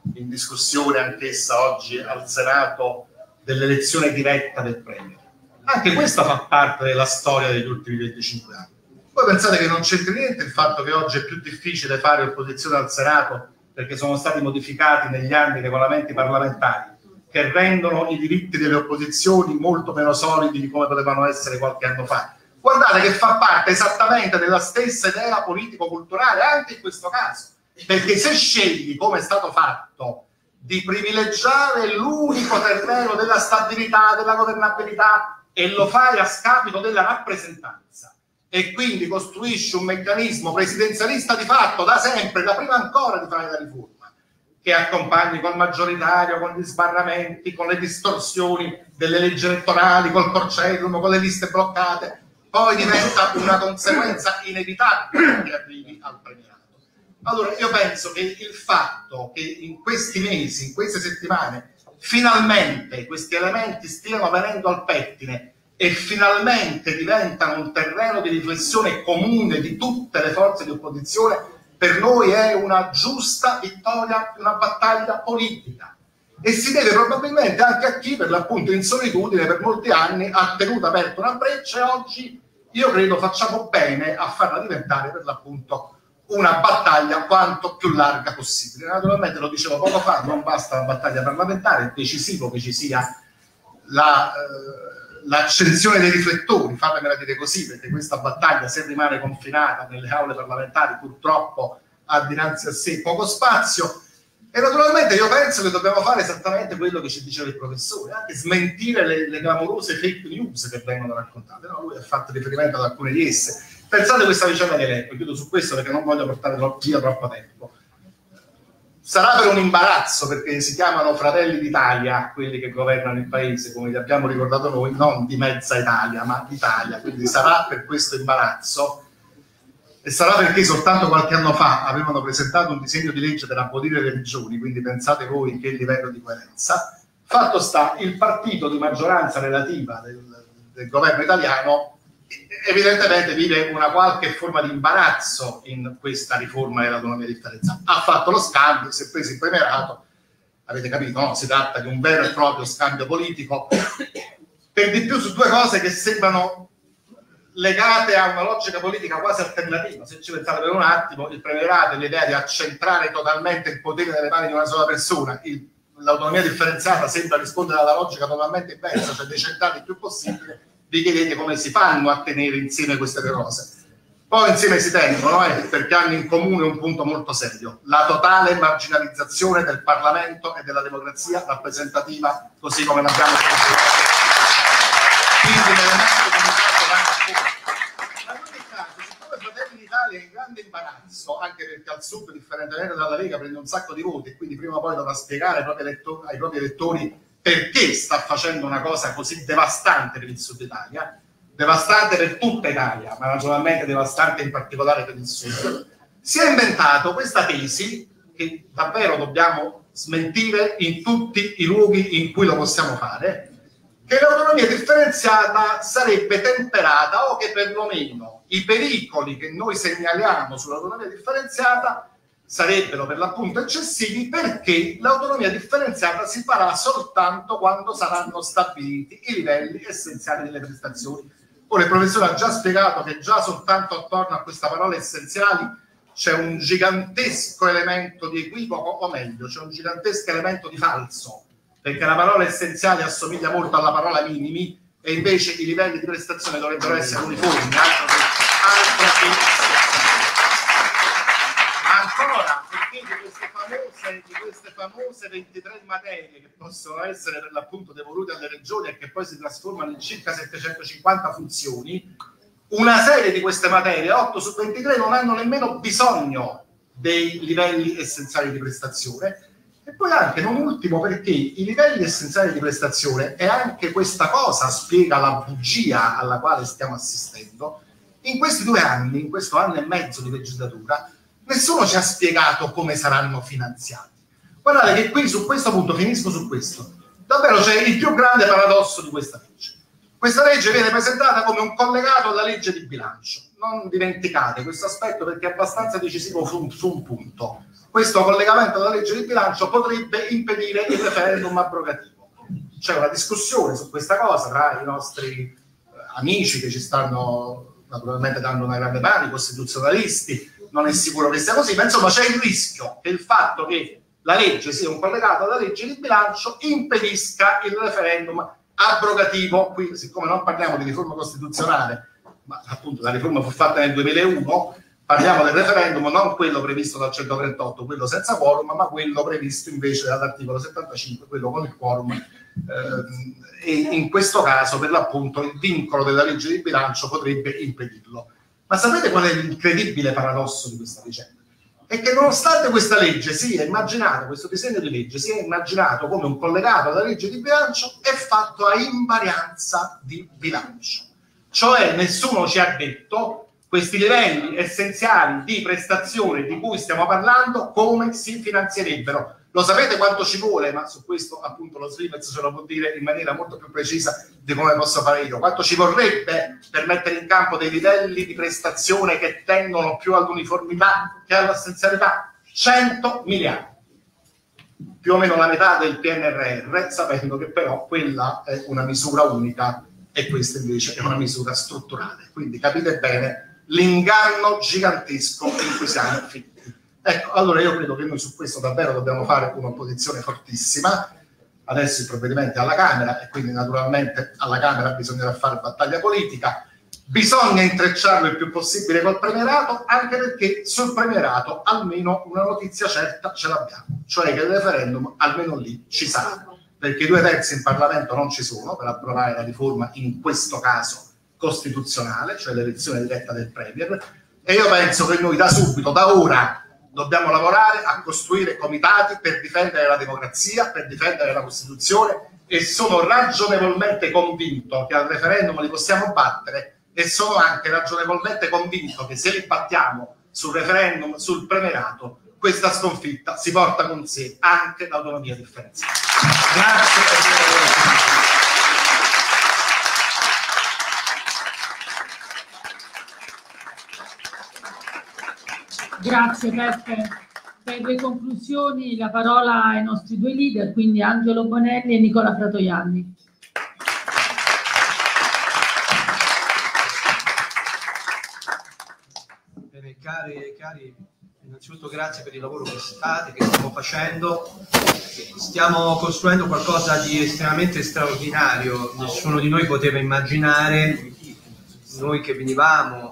in discussione anch'essa oggi al Senato dell'elezione diretta del Premier. Anche questa fa parte della storia degli ultimi venticinque anni. Voi pensate che non c'entri niente il fatto che oggi è più difficile fare opposizione al Senato perché sono stati modificati negli anni i regolamenti parlamentari che rendono i diritti delle opposizioni molto meno solidi di come potevano essere qualche anno fa. Guardate che fa parte esattamente della stessa idea politico-culturale anche in questo caso, perché se scegli, come è stato fatto, di privilegiare l'unico terreno della stabilità, della governabilità, e lo fai a scapito della rappresentanza, e quindi costruisci un meccanismo presidenzialista di fatto da sempre, da prima ancora di fare la riforma, che accompagni col maggioritario, con gli sbarramenti, con le distorsioni delle leggi elettorali, col Porcellum, con le liste bloccate, poi diventa una conseguenza inevitabile che arrivi al premierato. Allora io penso che il fatto che in questi mesi, in queste settimane, finalmente questi elementi stiano venendo al pettine e finalmente diventano un terreno di riflessione comune di tutte le forze di opposizione, per noi è una giusta vittoria, una battaglia politica, e si deve probabilmente anche a chi per l'appunto in solitudine per molti anni ha tenuto aperta una breccia, e oggi io credo facciamo bene a farla diventare per l'appunto una battaglia quanto più larga possibile. Naturalmente, lo dicevo poco fa, non basta la battaglia parlamentare, è decisivo che ci sia la, eh, l'accensione dei riflettori, fatemela dire così, perché questa battaglia, se rimane confinata nelle aule parlamentari, purtroppo ha dinanzi a sé poco spazio. E naturalmente io penso che dobbiamo fare esattamente quello che ci diceva il professore, anche smentire le, le clamorose fake news che vengono raccontate. No, lui ha fatto riferimento ad alcune di esse. Pensate a questa vicenda di Aleppo, chiudo su questo perché non voglio portare via troppo tempo. Sarà per un imbarazzo, perché si chiamano Fratelli d'Italia quelli che governano il paese, come vi abbiamo ricordato noi, non di mezza Italia, ma d'Italia, quindi sarà per questo imbarazzo, e sarà perché soltanto qualche anno fa avevano presentato un disegno di legge per abolire le regioni, quindi pensate voi che livello di coerenza. Fatto sta, il partito di maggioranza relativa del, del governo italiano evidentemente vive una qualche forma di imbarazzo in questa riforma dell'autonomia differenziata. Ha fatto lo scambio, si è preso il premierato, avete capito, no? Si tratta di un vero e proprio scambio politico, per di più su due cose che sembrano legate a una logica politica quasi alternativa. Se ci pensate per un attimo, il premierato è l'idea di accentrare totalmente il potere nelle mani di una sola persona, il, l'autonomia differenziata sembra rispondere alla logica totalmente inversa, cioè decentrare il più possibile. Vi chiedete come si fanno a tenere insieme queste due cose. Poi insieme si tengono, eh, perché hanno in comune un punto molto serio: la totale marginalizzazione del Parlamento e della democrazia rappresentativa, così come l'abbiamo conosciuta. Quindi l'elemento comunicato va in ogni caso, siccome Fratelli d'Italia è in grande imbarazzo, anche perché al sud, differentemente dalla Lega, prende un sacco di voti e quindi prima o poi dovrà spiegare ai propri elettori, ai propri elettori perché sta facendo una cosa così devastante per il Sud Italia, devastante per tutta Italia, ma naturalmente devastante in particolare per il Sud, si è inventato questa tesi che davvero dobbiamo smentire in tutti i luoghi in cui lo possiamo fare, che l'autonomia differenziata sarebbe temperata, o che perlomeno i pericoli che noi segnaliamo sull'autonomia differenziata sarebbero per l'appunto eccessivi, perché l'autonomia differenziata si farà soltanto quando saranno stabiliti i livelli essenziali delle prestazioni. Ora il professore ha già spiegato che già soltanto attorno a questa parola essenziali c'è un gigantesco elemento di equivoco, o meglio, c'è un gigantesco elemento di falso, perché la parola essenziali assomiglia molto alla parola minimi, e invece i livelli di prestazione dovrebbero essere uniformi, altro che, altro che ancora, perché di queste famose, di queste famose ventitré materie che possono essere per l'appunto devolute alle regioni e che poi si trasformano in circa settecentocinquanta funzioni, una serie di queste materie, otto su ventitré, non hanno nemmeno bisogno dei livelli essenziali di prestazione. E poi anche, non ultimo, perché i livelli essenziali di prestazione, e anche questa cosa spiega la bugia alla quale stiamo assistendo, in questi due anni, in questo anno e mezzo di legislatura, nessuno ci ha spiegato come saranno finanziati. Guardate che qui su questo punto, finisco su questo, davvero c'è il più grande paradosso di questa legge. Questa legge viene presentata come un collegato alla legge di bilancio. Non dimenticate questo aspetto perché è abbastanza decisivo su, su un punto. questo collegamento alla legge di bilancio potrebbe impedire il referendum abrogativo. C'è una discussione su questa cosa tra i nostri amici che ci stanno naturalmente dando una grande mano, i costituzionalisti, non è sicuro che sia così, ma insomma c'è il rischio che il fatto che la legge sia un collegato alla legge di bilancio impedisca il referendum abrogativo. Qui, siccome non parliamo di riforma costituzionale, ma appunto la riforma fu fatta nel duemilauno, parliamo del referendum non quello previsto dal centotrentotto, quello senza quorum, ma quello previsto invece dall'articolo settantacinque, quello con il quorum. Eh, e in questo caso, per l'appunto, il vincolo della legge di bilancio potrebbe impedirlo. Ma sapete qual è l'incredibile paradosso di questa vicenda? È che nonostante questa legge sia immaginata, questo disegno di legge sia immaginato come un collegato alla legge di bilancio, è fatto a invarianza di bilancio. Cioè nessuno ci ha detto questi livelli essenziali di prestazione di cui stiamo parlando come si finanzierebbero. Lo sapete quanto ci vuole, ma su questo appunto lo Svimez ce lo può dire in maniera molto più precisa di come posso fare io. Quanto ci vorrebbe per mettere in campo dei livelli di prestazione che tendono più all'uniformità che all'essenzialità? cento miliardi. Più o meno la metà del P N R R, sapendo che però quella è una misura unica e questa invece è una misura strutturale. Quindi capite bene l'inganno gigantesco in cui siamo finiti. Ecco, allora io credo che noi su questo davvero dobbiamo fare un'opposizione fortissima. Adesso il provvedimento è alla Camera e quindi naturalmente alla Camera bisognerà fare battaglia politica. Bisogna intrecciarlo il più possibile col premierato, anche perché sul premierato almeno una notizia certa ce l'abbiamo, cioè che il referendum almeno lì ci sarà, perché i due terzi in Parlamento non ci sono per approvare la riforma, in questo caso costituzionale, cioè l'elezione diretta del Premier, e io penso che noi da subito, da ora, dobbiamo lavorare a costruire comitati per difendere la democrazia, per difendere la Costituzione, e sono ragionevolmente convinto che al referendum li possiamo battere, e sono anche ragionevolmente convinto che se li battiamo sul referendum, sul premierato, questa sconfitta si porta con sé anche l'autonomia differenziata. Grazie. Grazie Peppe. Per le conclusioni la parola ai nostri due leader, quindi Angelo Bonelli e Nicola Fratoianni. Bene, cari e cari, innanzitutto grazie per il lavoro che state, che stiamo facendo. Stiamo costruendo qualcosa di estremamente straordinario. Nessuno di noi poteva immaginare, noi che venivamo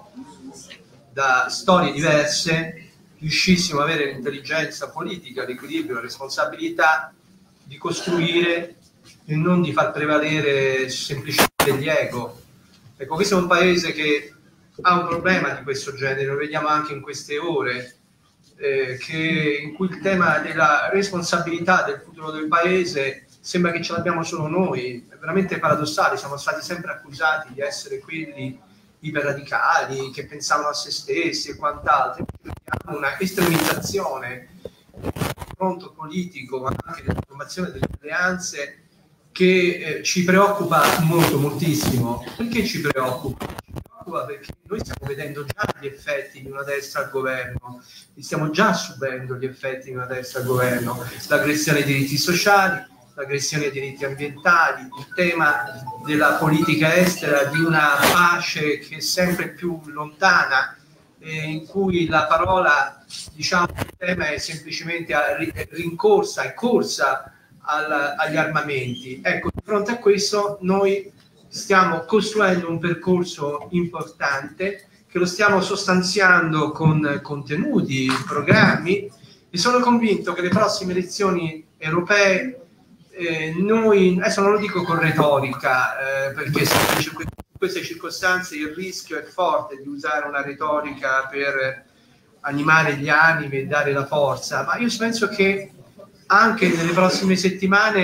da storie diverse, riuscissimo ad avere l'intelligenza politica, l'equilibrio, la responsabilità di costruire e non di far prevalere semplicemente gli ego. Ecco, questo è un paese che ha un problema di questo genere, lo vediamo anche in queste ore, eh, che, in cui il tema della responsabilità del futuro del paese sembra che ce l'abbiamo solo noi. È veramente paradossale, siamo stati sempre accusati di essere quelli iperradicali che pensavano a se stessi e quant'altro. Vediamo una estremizzazione del confronto politico, ma anche della formazione delle alleanze, che eh, ci preoccupa molto, moltissimo. Perché ci preoccupa? Ci preoccupa perché noi stiamo vedendo già gli effetti di una destra al governo, stiamo già subendo gli effetti di una destra al governo, l'aggressione ai diritti sociali, l'aggressione ai diritti ambientali, il tema della politica estera, di una pace che è sempre più lontana, eh, in cui la parola, diciamo, il tema è semplicemente a rincorsa, è corsa al, agli armamenti. Ecco, di fronte a questo noi stiamo costruendo un percorso importante, che lo stiamo sostanziando con contenuti, programmi, e sono convinto che le prossime elezioni europee, Eh, noi, adesso non lo dico con retorica, eh, perché in queste circostanze il rischio è forte di usare una retorica per animare gli animi e dare la forza, ma io penso che anche nelle prossime settimane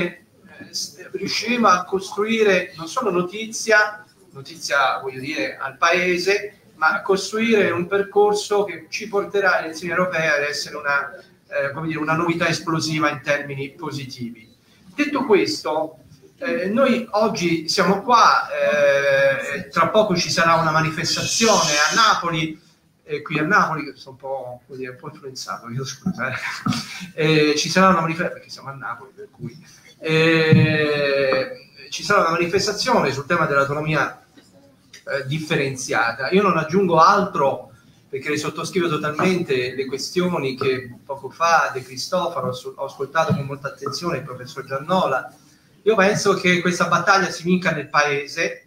eh, riusciremo a costruire non solo notizia, notizia voglio dire al paese, ma a costruire un percorso che ci porterà alle elezioni europee ad essere una, eh, come dire, una novità esplosiva in termini positivi. Detto questo, eh, noi oggi siamo qua, eh, tra poco ci sarà una manifestazione a Napoli eh, qui a Napoli, che sono un po', così, un po' influenzato, io scusa, eh. Eh, ci sarà una manifestazione, perché siamo a Napoli, per cui eh, ci sarà una manifestazione sul tema dell'autonomia eh, differenziata. Io non aggiungo altro, perché le sottoscrivo totalmente le questioni che poco fa De Cristofaro ho ascoltato con molta attenzione il professor Giannola. Io penso che questa battaglia si vinca nel Paese,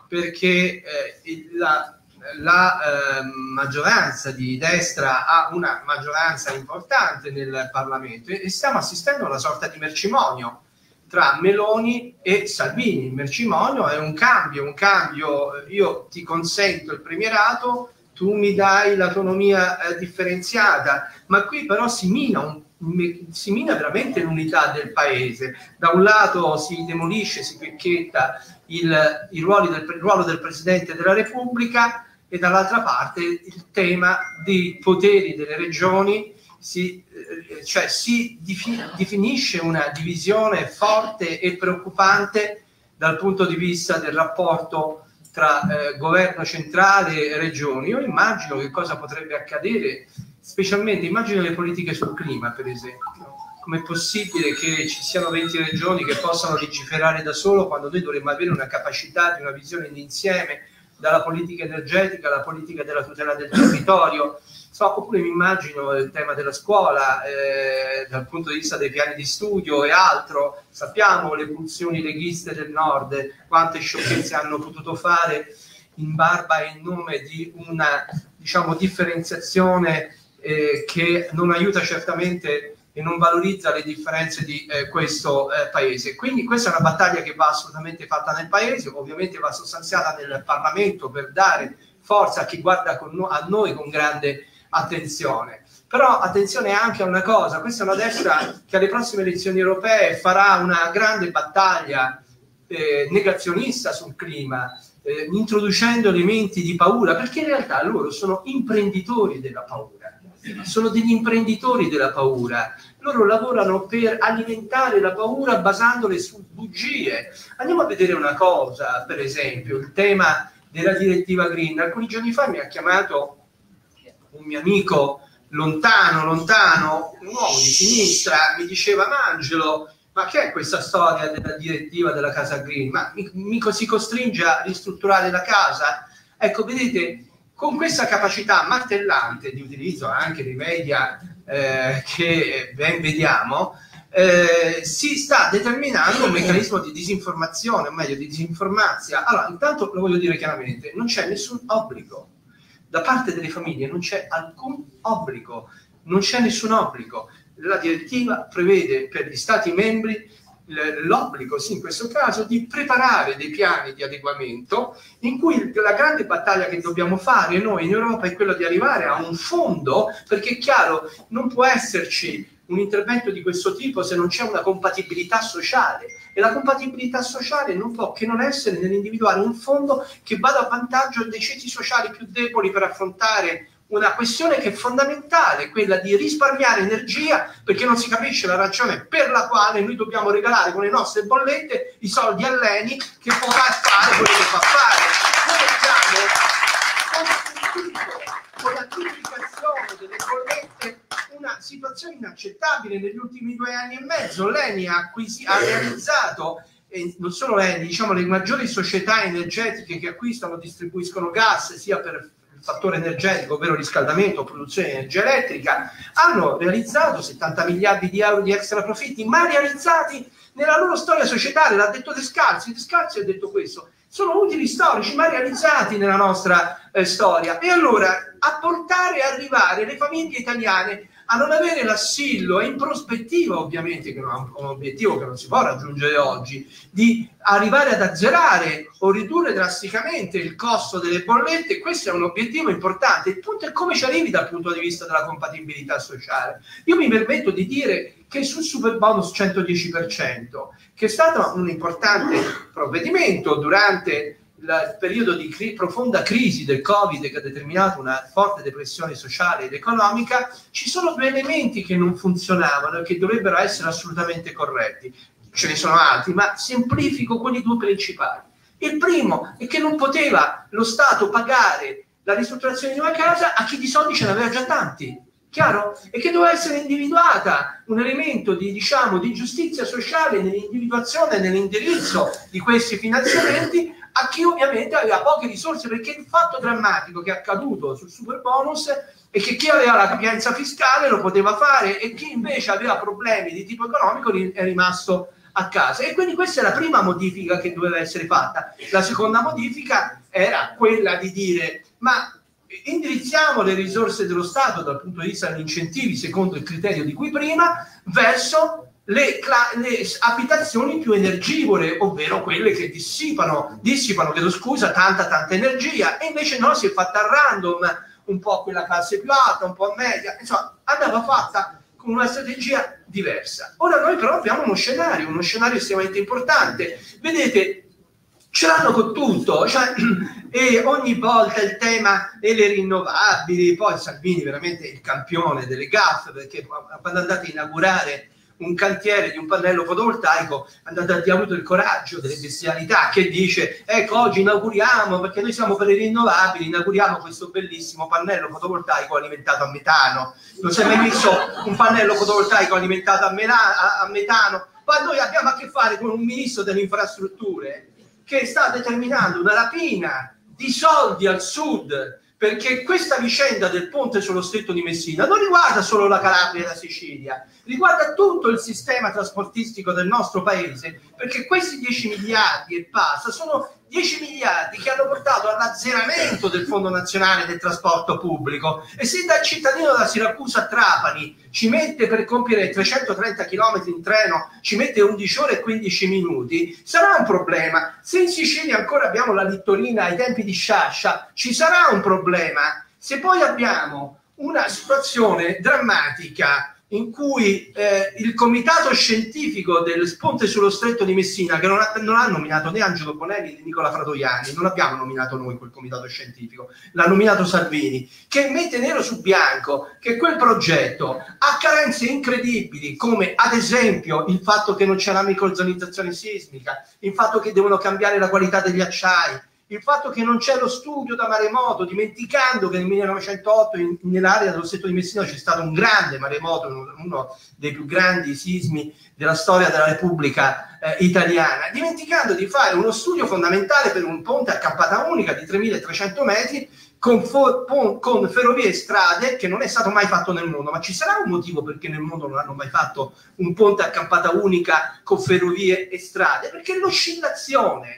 perché eh, la, la eh, maggioranza di destra ha una maggioranza importante nel Parlamento e stiamo assistendo a una sorta di mercimonio tra Meloni e Salvini. Il mercimonio è un cambio, un cambio, io ti consento il premierato, tu mi dai l'autonomia eh, differenziata, ma qui però si mina, un, si mina veramente l'unità del Paese. Da un lato si demolisce, si picchetta il, il, ruolo del, il ruolo del Presidente della Repubblica e dall'altra parte il tema dei poteri delle regioni, si, eh, cioè si definisce una divisione forte e preoccupante dal punto di vista del rapporto tra eh, governo centrale e regioni. Io immagino che cosa potrebbe accadere, specialmente immagino le politiche sul clima, per esempio. Com'è possibile che ci siano venti regioni che possano legiferare da solo quando noi dovremmo avere una capacità di una visione d'insieme, dalla politica energetica alla politica della tutela del territorio? So, oppure mi immagino il tema della scuola eh, dal punto di vista dei piani di studio e altro. Sappiamo le pulsioni leghiste del nord, quante sciocchezze hanno potuto fare in barba e in nome di una, diciamo, differenziazione eh, che non aiuta certamente e non valorizza le differenze di eh, questo eh, paese. Quindi questa è una battaglia che va assolutamente fatta nel Paese, ovviamente va sostanziata nel Parlamento per dare forza a chi guarda con no- a noi con grande attenzione. Però attenzione anche a una cosa: questa è una destra che alle prossime elezioni europee farà una grande battaglia eh, negazionista sul clima, eh, introducendo elementi di paura, perché in realtà loro sono imprenditori della paura, sono degli imprenditori della paura. Loro lavorano per alimentare la paura basandole su bugie. Andiamo a vedere una cosa, per esempio, il tema della direttiva Green. Alcuni giorni fa mi ha chiamato un mio amico lontano, lontano, un uomo di sinistra, mi diceva: ma Angelo, ma che è questa storia della direttiva della casa Green? Ma mi, mi si costringe a ristrutturare la casa? Ecco, vedete, con questa capacità martellante di utilizzo anche dei media eh, che ben vediamo, eh, si sta determinando un meccanismo di disinformazione, o meglio di disinformazia. Allora, intanto lo voglio dire chiaramente, non c'è nessun obbligo da parte delle famiglie, non c'è alcun obbligo, non c'è nessun obbligo. La direttiva prevede per gli Stati membri l'obbligo, sì, in questo caso, di preparare dei piani di adeguamento, in cui la grande battaglia che dobbiamo fare noi in Europa è quella di arrivare a un fondo, perché è chiaro, non può esserci un intervento di questo tipo se non c'è una compatibilità sociale, e la compatibilità sociale non può che non essere nell'individuare un fondo che vada a vantaggio dei ceti sociali più deboli per affrontare una questione che è fondamentale, quella di risparmiare energia, perché non si capisce la ragione per la quale noi dobbiamo regalare con le nostre bollette i soldi all'Eni, che potrà fare quello che fa fare. Noi abbiamo con la triplicazione delle bollette una situazione inaccettabile. Negli ultimi due anni e mezzo l'Eni ha, acquisi- ha realizzato, e non solo l'Eni, diciamo le maggiori società energetiche che acquistano, distribuiscono gas sia per fattore energetico, ovvero riscaldamento o produzione di energia elettrica, hanno realizzato settanta miliardi di euro di extra profitti, ma realizzati nella loro storia societaria. L'ha detto Descalzi, Descalzi ha detto questo: sono utili storici ma realizzati nella nostra eh, storia. E allora a portare e arrivare le famiglie italiane a non avere l'assillo, e in prospettiva ovviamente, che è un obiettivo che non si può raggiungere oggi, di arrivare ad azzerare o ridurre drasticamente il costo delle bollette. Questo è un obiettivo importante. Il punto è come ci arrivi dal punto di vista della compatibilità sociale. Io mi permetto di dire che sul super bonus cento dieci per cento, che è stato un importante provvedimento durante il periodo di cri- profonda crisi del Covid, che ha determinato una forte depressione sociale ed economica, ci sono due elementi che non funzionavano e che dovrebbero essere assolutamente corretti. Ce ne sono altri, ma semplifico quelli due principali. Il primo è che non poteva lo Stato pagare la ristrutturazione di una casa a chi di soldi ce n'aveva già tanti. Chiaro? E che doveva essere individuata un elemento di, diciamo, di giustizia sociale nell'individuazione, nell'indirizzo di questi finanziamenti a chi ovviamente aveva poche risorse, perché il fatto drammatico che è accaduto sul super bonus è che chi aveva la capienza fiscale lo poteva fare e chi invece aveva problemi di tipo economico è rimasto a casa. E quindi questa è la prima modifica che doveva essere fatta. La seconda modifica era quella di dire: ma indirizziamo le risorse dello Stato dal punto di vista degli incentivi, secondo il criterio di cui prima, verso le, le abitazioni più energivore, ovvero quelle che dissipano, dissipano, chiedo scusa, tanta tanta energia. E invece no, si è fatta a random, un po' quella classe più alta, un po' media, insomma andava fatta con una strategia diversa. Ora noi però abbiamo uno scenario, uno scenario estremamente importante. Vedete, ce l'hanno con tutto, cioè, e ogni volta il tema delle rinnovabili, poi Salvini veramente è il campione delle gaffe, perché quando andate a inaugurare un cantiere di un pannello fotovoltaico andate, ha avuto il coraggio delle bestialità che dice: ecco, oggi inauguriamo, perché noi siamo per le rinnovabili, inauguriamo questo bellissimo pannello fotovoltaico alimentato a metano. Non si è mai visto un pannello fotovoltaico alimentato a, mena, a, a metano? Ma noi abbiamo a che fare con un ministro delle infrastrutture che sta determinando una rapina di soldi al sud, perché questa vicenda del ponte sullo stretto di Messina non riguarda solo la Calabria e la Sicilia, riguarda tutto il sistema trasportistico del nostro paese, perché questi dieci miliardi e passa sono dieci miliardi che hanno portato all'azzeramento del Fondo Nazionale del Trasporto Pubblico. E se dal cittadino da Siracusa a Trapani ci mette, per compiere trecentotrenta chilometri in treno, ci mette undici ore e quindici minuti, sarà un problema. Se in Sicilia ancora abbiamo la Littorina ai tempi di Sciascia, ci sarà un problema. Se poi abbiamo una situazione drammatica in cui eh, il comitato scientifico del ponte sullo stretto di Messina, che non ha, non ha nominato né Angelo Bonelli né Nicola Fratoianni, non l'abbiamo nominato noi quel comitato scientifico, l'ha nominato Salvini, che mette nero su bianco che quel progetto ha carenze incredibili, come ad esempio il fatto che non c'è la microzonizzazione sismica, il fatto che devono cambiare la qualità degli acciai, il fatto che non c'è lo studio da maremoto, dimenticando che nel millenovecentootto in, nell'area dello stretto di Messina c'è stato un grande maremoto, uno dei più grandi sismi della storia della Repubblica eh, italiana, dimenticando di fare uno studio fondamentale per un ponte a campata unica di tremilatrecento metri con, con ferrovie e strade, che non è stato mai fatto nel mondo. Ma ci sarà un motivo perché nel mondo non hanno mai fatto un ponte a campata unica con ferrovie e strade? Perché l'oscillazione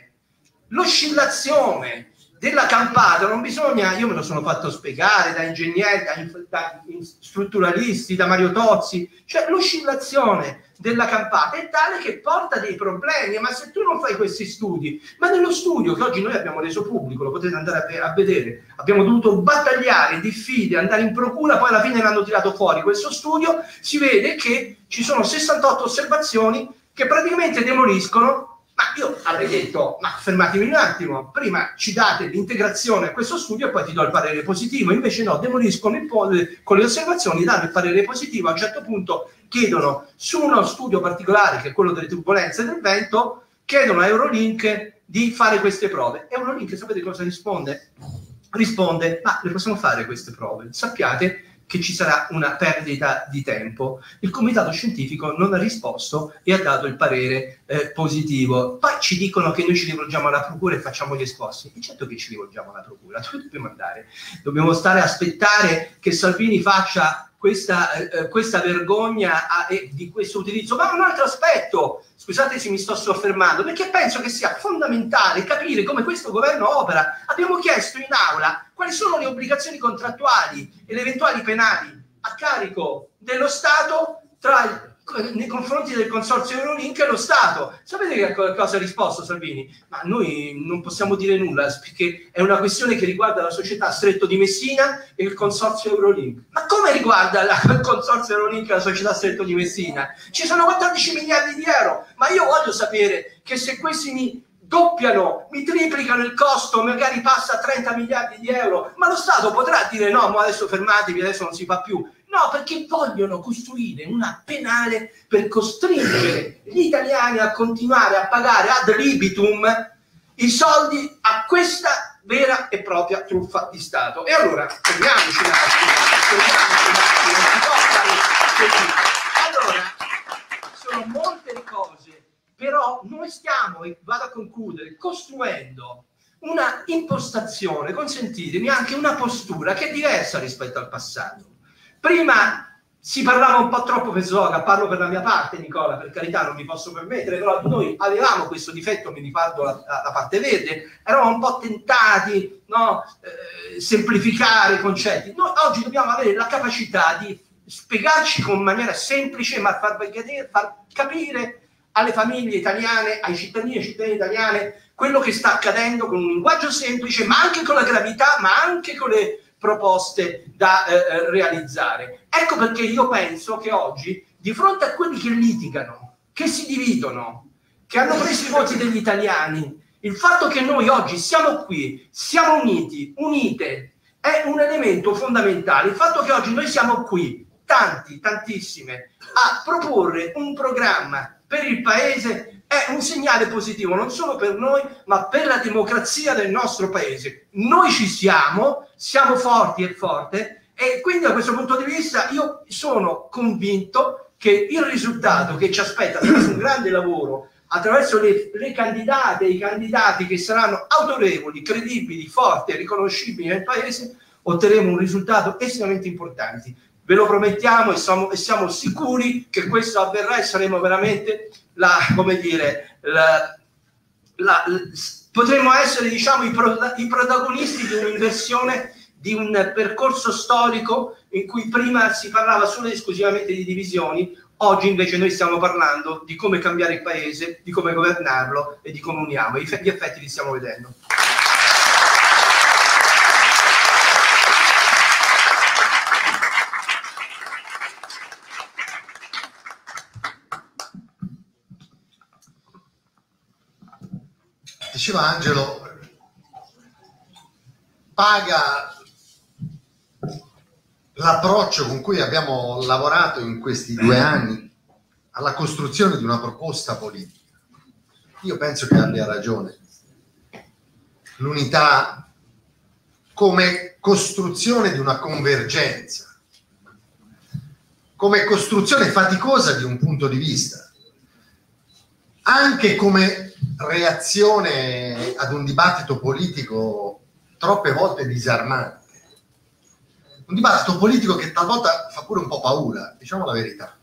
L'oscillazione della campata non bisogna, io me lo sono fatto spiegare da ingegneri, da, da strutturalisti, da Mario Tozzi, cioè l'oscillazione della campata è tale che porta dei problemi. Ma se tu non fai questi studi, ma nello studio che oggi noi abbiamo reso pubblico, lo potete andare a, a vedere, abbiamo dovuto battagliare, diffide, andare in procura, poi alla fine l'hanno tirato fuori questo studio, si vede che ci sono sessantotto osservazioni che praticamente demoliscono. Ma io avrei detto: ma fermatemi un attimo, prima ci date l'integrazione a questo studio e poi ti do il parere positivo. Invece no, demoliscono il pole con le osservazioni, danno il parere positivo. A un certo punto chiedono, su uno studio particolare che è quello delle turbolenze del vento, chiedono a Eurolink di fare queste prove. Eurolink, sapete cosa risponde? Risponde: ma le possiamo fare queste prove, sappiate che ci sarà una perdita di tempo. Il comitato scientifico non ha risposto e ha dato il parere eh, positivo. Poi ci dicono che noi ci rivolgiamo alla procura e facciamo gli esposti. E certo che ci rivolgiamo alla procura, dove dobbiamo andare? Dobbiamo stare a aspettare che Salvini faccia questa, eh, questa vergogna a, eh, di questo utilizzo. Ma un altro aspetto, scusate se mi sto soffermando, perché penso che sia fondamentale capire come questo governo opera. Abbiamo chiesto in aula quali sono le obbligazioni contrattuali e le eventuali penali a carico dello Stato tra il, nei confronti del consorzio Eurolink e lo Stato. Sapete che cosa ha risposto Salvini? Ma noi non possiamo dire nulla perché è una questione che riguarda la società Stretto di Messina e il consorzio Eurolink. Ma come riguarda la, il consorzio Eurolink e la società Stretto di Messina? Ci sono quattordici miliardi di euro, ma io voglio sapere che se questi mi doppiano, mi triplicano il costo, magari passa a trenta miliardi di euro, ma lo Stato potrà dire no, ma adesso fermatevi, adesso non si fa più. No, perché vogliono costruire una penale per costringere gli italiani a continuare a pagare ad libitum i soldi a questa vera e propria truffa di Stato. E allora, fermiamoci un attimo, fermiamoci un attimo, non si può fare così. Allora, sono molte le cose, però noi stiamo, e vado a concludere, costruendo una impostazione, consentitemi, anche una postura che è diversa rispetto al passato. Prima si parlava un po' troppo per slogan, parlo per la mia parte, Nicola, per carità non mi posso permettere, però noi avevamo questo difetto, mi riparto la, la parte verde, eravamo un po' tentati, no? eh, semplificare i concetti. Noi oggi dobbiamo avere la capacità di spiegarci con maniera semplice, ma far, vedere, far capire alle famiglie italiane, ai cittadini e cittadine italiane, quello che sta accadendo con un linguaggio semplice, ma anche con la gravità, ma anche con le proposte da eh, realizzare. Ecco perché io penso che oggi, di fronte a quelli che litigano, che si dividono, che hanno preso i voti degli italiani, il fatto che noi oggi siamo qui, siamo uniti, unite, è un elemento fondamentale. Il fatto che oggi noi siamo qui, tanti, tantissime, a proporre un programma per il Paese è un segnale positivo, non solo per noi, ma per la democrazia del nostro Paese. Noi ci siamo, siamo forti e forte, e quindi da questo punto di vista io sono convinto che il risultato che ci aspetta attraverso un grande lavoro, attraverso le, le candidate e i candidati che saranno autorevoli, credibili, forti e riconoscibili nel Paese, otterremo un risultato estremamente importante. Ve lo promettiamo e siamo, e siamo sicuri che questo avverrà e saremo veramente la, come dire, la, la, la, potremo essere, diciamo, i, pro, i protagonisti di un'inversione di un percorso storico in cui prima si parlava solo ed esclusivamente di divisioni, oggi invece noi stiamo parlando di come cambiare il Paese, di come governarlo e di come uniamo. Gli effetti li stiamo vedendo. Diceva Angelo, paga l'approccio con cui abbiamo lavorato in questi due anni alla costruzione di una proposta politica. Io penso che abbia ragione. L'unità come costruzione di una convergenza, come costruzione faticosa di un punto di vista, anche come reazione ad un dibattito politico troppe volte disarmante, un dibattito politico che talvolta fa pure un po' paura, diciamo la verità.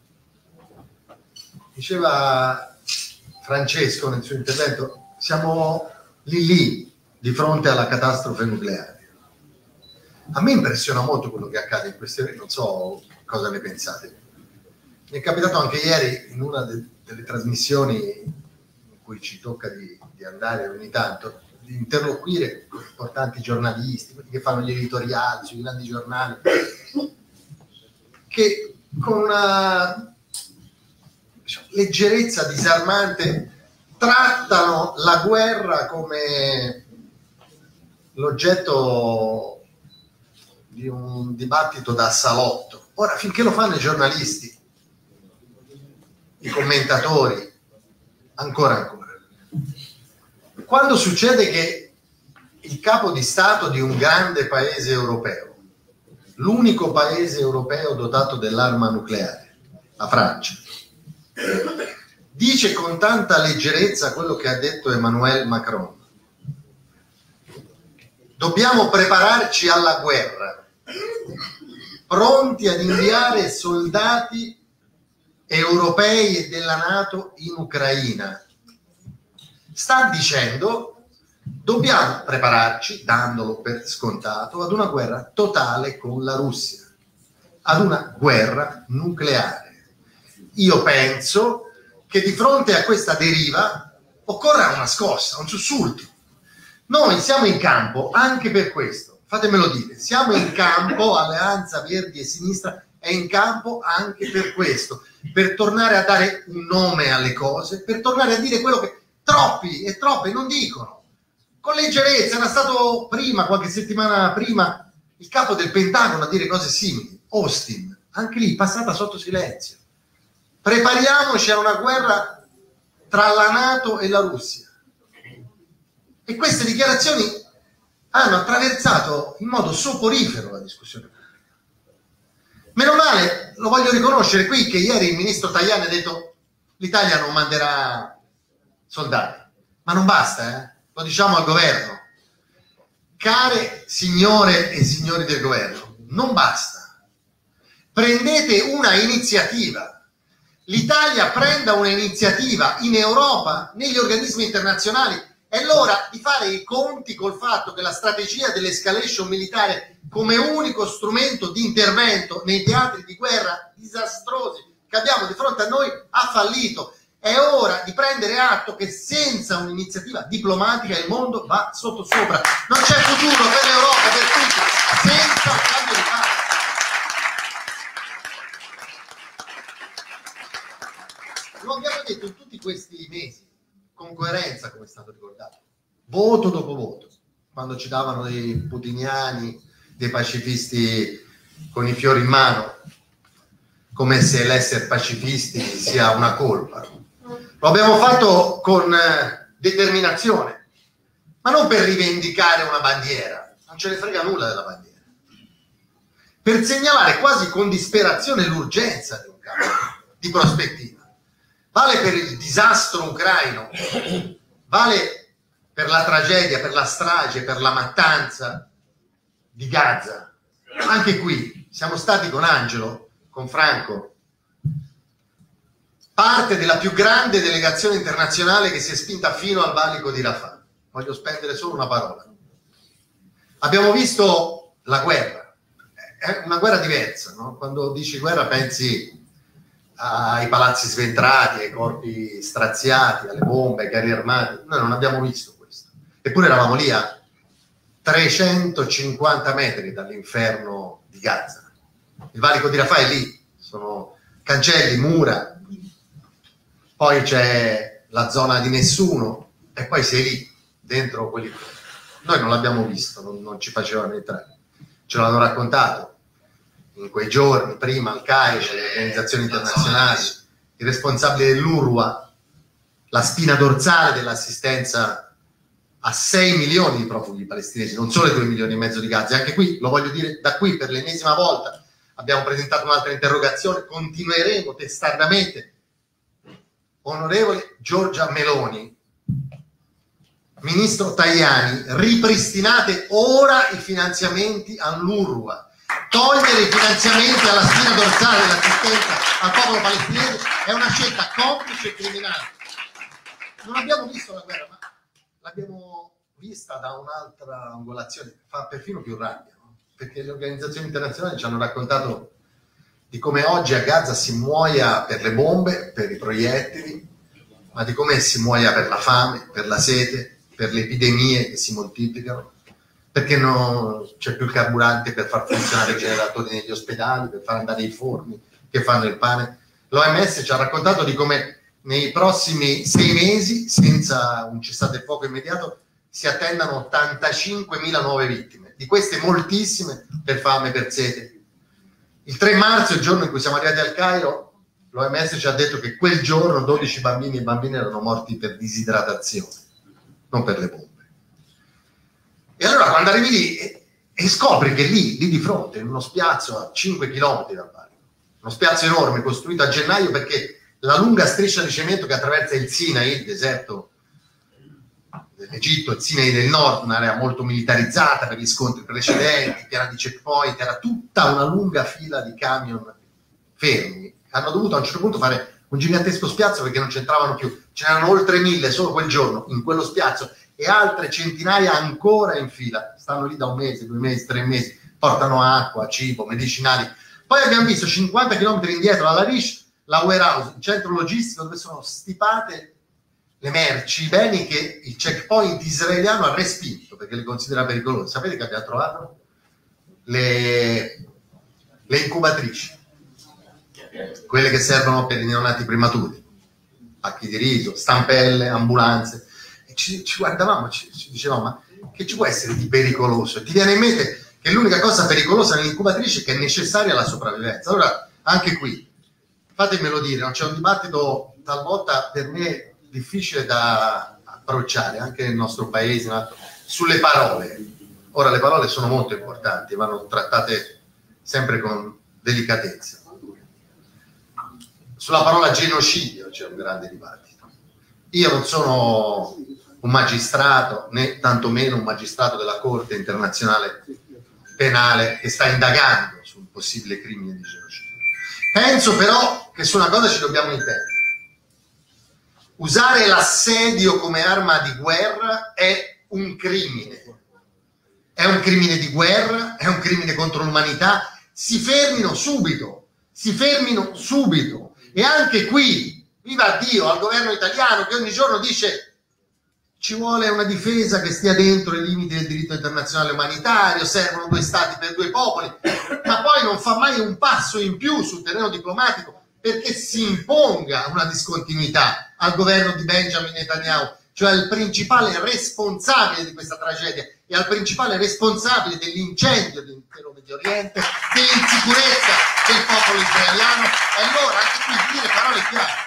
Diceva Francesco nel suo intervento, siamo lì lì di fronte alla catastrofe nucleare. A me impressiona molto quello che accade in queste ore, non so cosa ne pensate. Mi è capitato anche ieri in una de- delle trasmissioni cui ci tocca di, di andare ogni tanto, di interloquire con importanti giornalisti, quelli che fanno gli editoriali sui grandi giornali, che con una, diciamo, leggerezza disarmante trattano la guerra come l'oggetto di un dibattito da salotto. Ora, finché lo fanno i giornalisti, i commentatori, ancora ancora. Quando succede che il capo di Stato di un grande paese europeo, l'unico paese europeo dotato dell'arma nucleare, la Francia, dice con tanta leggerezza quello che ha detto Emmanuel Macron: dobbiamo prepararci alla guerra, pronti ad inviare soldati europei e della NATO in Ucraina. Sta dicendo dobbiamo prepararci, dandolo per scontato, ad una guerra totale con la Russia, ad una guerra nucleare. Io penso che di fronte a questa deriva occorra una scossa, un sussulto. Noi siamo in campo anche per questo, fatemelo dire, siamo in campo, Alleanza Verdi e Sinistra è in campo anche per questo, per tornare a dare un nome alle cose, per tornare a dire quello che troppi e troppe non dicono. Con leggerezza, era stato prima, qualche settimana prima, il capo del Pentagono a dire cose simili, Austin, anche lì passata sotto silenzio. Prepariamoci a una guerra tra la NATO e la Russia. E queste dichiarazioni hanno attraversato in modo soporifero la discussione pubblica. Meno male, lo voglio riconoscere qui, che ieri il ministro Tajani ha detto l'Italia non manderà soldati, ma non basta, eh? Lo diciamo al governo. Care signore e signori del governo, non basta. Prendete una iniziativa. L'Italia prenda un'iniziativa in Europa, negli organismi internazionali. È l'ora di fare i conti col fatto che la strategia dell'escalation militare come unico strumento di intervento nei teatri di guerra disastrosi che abbiamo di fronte a noi ha fallito. È ora di prendere atto che senza un'iniziativa diplomatica il mondo va sottosopra. Non c'è futuro per l'Europa, per tutti, senza un cambio di passo. Lo abbiamo detto in tutti questi mesi, con coerenza, come è stato ricordato, voto dopo voto, quando ci davano dei putiniani, dei pacifisti con i fiori in mano, come se l'essere pacifisti sia una colpa. Lo abbiamo fatto con eh, determinazione, ma non per rivendicare una bandiera, non ce ne frega nulla della bandiera, per segnalare quasi con disperazione l'urgenza di un cambio di prospettiva. Vale per il disastro ucraino, vale per la tragedia, per la strage, per la mattanza di Gaza. Anche qui siamo stati con Angelo, con Franco, parte della più grande delegazione internazionale che si è spinta fino al valico di Rafah. Voglio spendere solo una parola. Abbiamo visto la guerra, è una guerra diversa, no? Quando dici guerra pensi ai palazzi sventrati, ai corpi straziati, alle bombe, ai carri armati. Noi non abbiamo visto questo. Eppure eravamo lì a trecentocinquanta metri dall'inferno di Gaza. Il valico di Rafah è lì, sono cancelli, mura, poi c'è la zona di nessuno e poi sei lì, dentro quelli. Noi non l'abbiamo visto, non, non ci facevano entrare. Ce l'hanno raccontato in quei giorni, prima al Cairo, le organizzazioni internazionali, il responsabile dell'UNRWA, la spina dorsale dell'assistenza a sei milioni di profughi palestinesi, non solo ai due milioni e mezzo di Gaza. E anche qui, lo voglio dire da qui per l'ennesima volta, abbiamo presentato un'altra interrogazione, continueremo testardamente. Onorevole Giorgia Meloni, Ministro Tajani, ripristinate ora i finanziamenti all'UNRWA. Togliere i finanziamenti alla spina dorsale dell'assistenza al popolo palestinese è una scelta complice e criminale. Non abbiamo visto la guerra, ma l'abbiamo vista da un'altra angolazione, fa perfino più rabbia, no? Perché le organizzazioni internazionali ci hanno raccontato di come oggi a Gaza si muoia per le bombe, per i proiettili, ma di come si muoia per la fame, per la sete, per le epidemie che si moltiplicano, perché non c'è più il carburante per far funzionare i generatori negli ospedali, per far andare i forni che fanno il pane. L'O M S ci ha raccontato di come nei prossimi sei mesi, senza un cessate il fuoco immediato, si attendano ottantacinquemila nuove vittime, di queste moltissime per fame, per sete. Il tre marzo, il giorno in cui siamo arrivati al Cairo, l'O M S ci ha detto che quel giorno dodici bambini e bambine erano morti per disidratazione, non per le bombe. E allora quando arrivi lì e, e scopri che lì, lì di fronte, in uno spiazzo a cinque chilometri dal valico, uno spiazzo enorme costruito a gennaio perché la lunga striscia di cemento che attraversa il Sinai, il deserto dell'Egitto, il Sinai del nord, un'area molto militarizzata per gli scontri precedenti, piena di checkpoint, era tutta una lunga fila di camion fermi. Hanno dovuto a un certo punto fare un gigantesco spiazzo perché non c'entravano più. Ce n'erano oltre mille solo quel giorno in quello spiazzo e altre centinaia ancora in fila. Stanno lì da un mese, due mesi, tre mesi, portano acqua, cibo, medicinali. Poi abbiamo visto cinquanta chilometri indietro alla Larish, la warehouse, il centro logistico dove sono stipate le merci, i beni che il checkpoint israeliano ha respinto perché li considera pericolosi. Sapete che abbiamo trovato? Le, le incubatrici, quelle che servono per i neonati prematuri, pacchi di riso, stampelle, ambulanze. E ci, ci guardavamo, ci, ci dicevamo, ma che ci può essere di pericoloso? E ti viene in mente che l'unica cosa pericolosa nell'incubatrice è che è necessaria la sopravvivenza. Allora, anche qui, fatemelo dire, no? C'è un dibattito talvolta per me difficile da approcciare, anche nel nostro paese, no? Sulle parole. Ora, le parole sono molto importanti, vanno trattate sempre con delicatezza. Sulla parola genocidio c'è un grande dibattito. Io non sono un magistrato, né tantomeno un magistrato della Corte internazionale penale che sta indagando sul possibile crimine di genocidio. Penso però che su una cosa ci dobbiamo intendere. Usare l'assedio come arma di guerra è un crimine. È un crimine di guerra, è un crimine contro l'umanità. Si fermino subito, si fermino subito. E anche qui, viva Dio, al governo italiano che ogni giorno dice ci vuole una difesa che stia dentro i limiti del diritto internazionale umanitario, servono due stati per due popoli, ma poi non fa mai un passo in più sul terreno diplomatico perché si imponga una discontinuità al governo di Benjamin Netanyahu, cioè al principale responsabile di questa tragedia e al principale responsabile dell'incendio dell'intero Medio Oriente, dell'insicurezza del popolo israeliano. E allora anche qui dire parole chiare.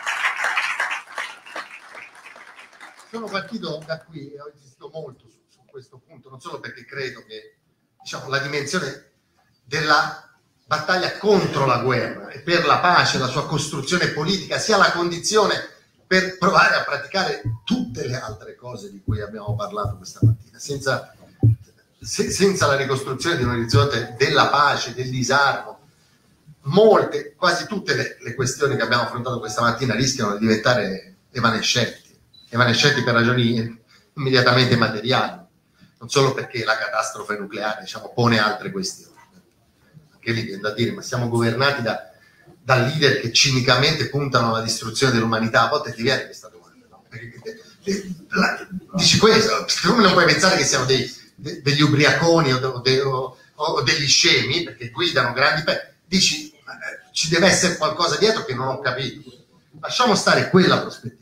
Sono partito da qui e ho insistito molto su, su questo punto, non solo perché credo che, diciamo, la dimensione della battaglia contro la guerra e per la pace, la sua costruzione politica, sia la condizione per provare a praticare tutte le altre cose di cui abbiamo parlato questa mattina, senza, se, senza la ricostruzione di un orizzonte della pace, del disarmo. Molte, quasi tutte le, le questioni che abbiamo affrontato questa mattina rischiano di diventare evanescenti. evanescenti per ragioni immediatamente materiali, non solo perché la catastrofe nucleare, diciamo, pone altre questioni. Anche lì viene da dire, ma siamo governati da, da leader che cinicamente puntano alla distruzione dell'umanità. A volte ti viene questa domanda, no? Perché, eh, la, dici questo, tu non puoi pensare che siano dei, de, degli ubriaconi o, de, o, o degli scemi, perché guidano grandi pe... dici, eh, ci deve essere qualcosa dietro che non ho capito. Lasciamo stare quella prospettiva.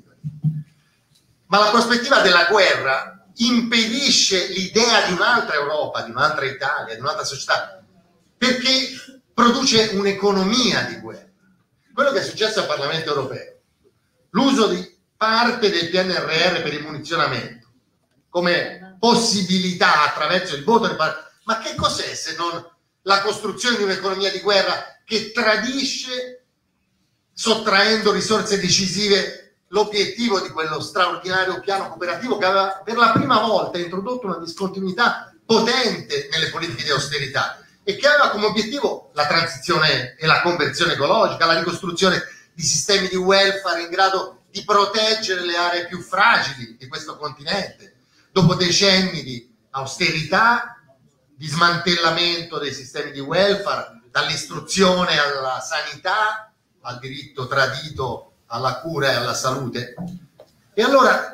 Ma la prospettiva della guerra impedisce l'idea di un'altra Europa, di un'altra Italia, di un'altra società, perché produce un'economia di guerra. Quello che è successo al Parlamento europeo, l'uso di parte del P N R R per il munizionamento, come possibilità attraverso il voto del Parlamento, ma che cos'è se non la costruzione di un'economia di guerra che tradisce, sottraendo risorse decisive, l'obiettivo di quello straordinario piano cooperativo che aveva per la prima volta introdotto una discontinuità potente nelle politiche di austerità e che aveva come obiettivo la transizione e la conversione ecologica, la ricostruzione di sistemi di welfare in grado di proteggere le aree più fragili di questo continente, dopo decenni di austerità, di smantellamento dei sistemi di welfare, dall'istruzione alla sanità, al diritto tradito alla cura e alla salute. E allora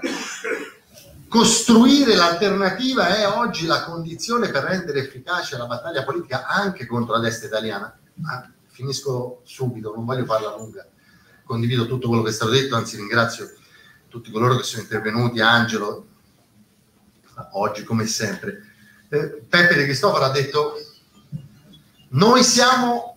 costruire l'alternativa è oggi la condizione per rendere efficace la battaglia politica anche contro la destra italiana. Ah, finisco subito, non voglio farla lunga, condivido tutto quello che è stato detto, anzi ringrazio tutti coloro che sono intervenuti, Angelo, oggi come sempre. Eh, Peppe De Cristofaro ha detto: noi siamo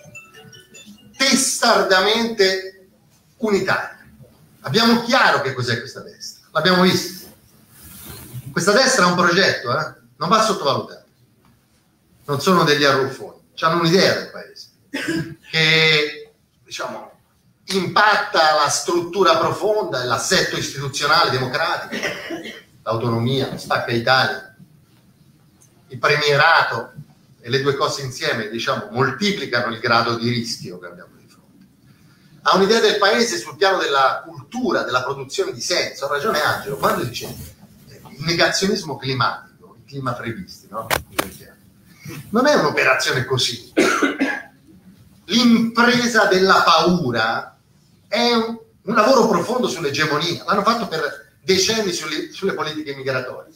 testardamente unitaria. Abbiamo chiaro che cos'è questa destra, l'abbiamo visto. Questa destra ha un progetto, eh? Non va sottovalutato. Non sono degli arruffoni, hanno un'idea del paese che, diciamo, impatta la struttura profonda, l'assetto istituzionale democratico, l'autonomia, lo Stacca Italia, il premierato, e le due cose insieme, diciamo, moltiplicano il grado di rischio che abbiamo. Ha un'idea del paese sul piano della cultura, della produzione di senso. Ha ragione Angelo quando dice eh, il negazionismo climatico, i clima previsti, no? Non è un'operazione così. L'impresa della paura è un, un lavoro profondo sull'egemonia. L'hanno fatto per decenni sulle, sulle politiche migratorie.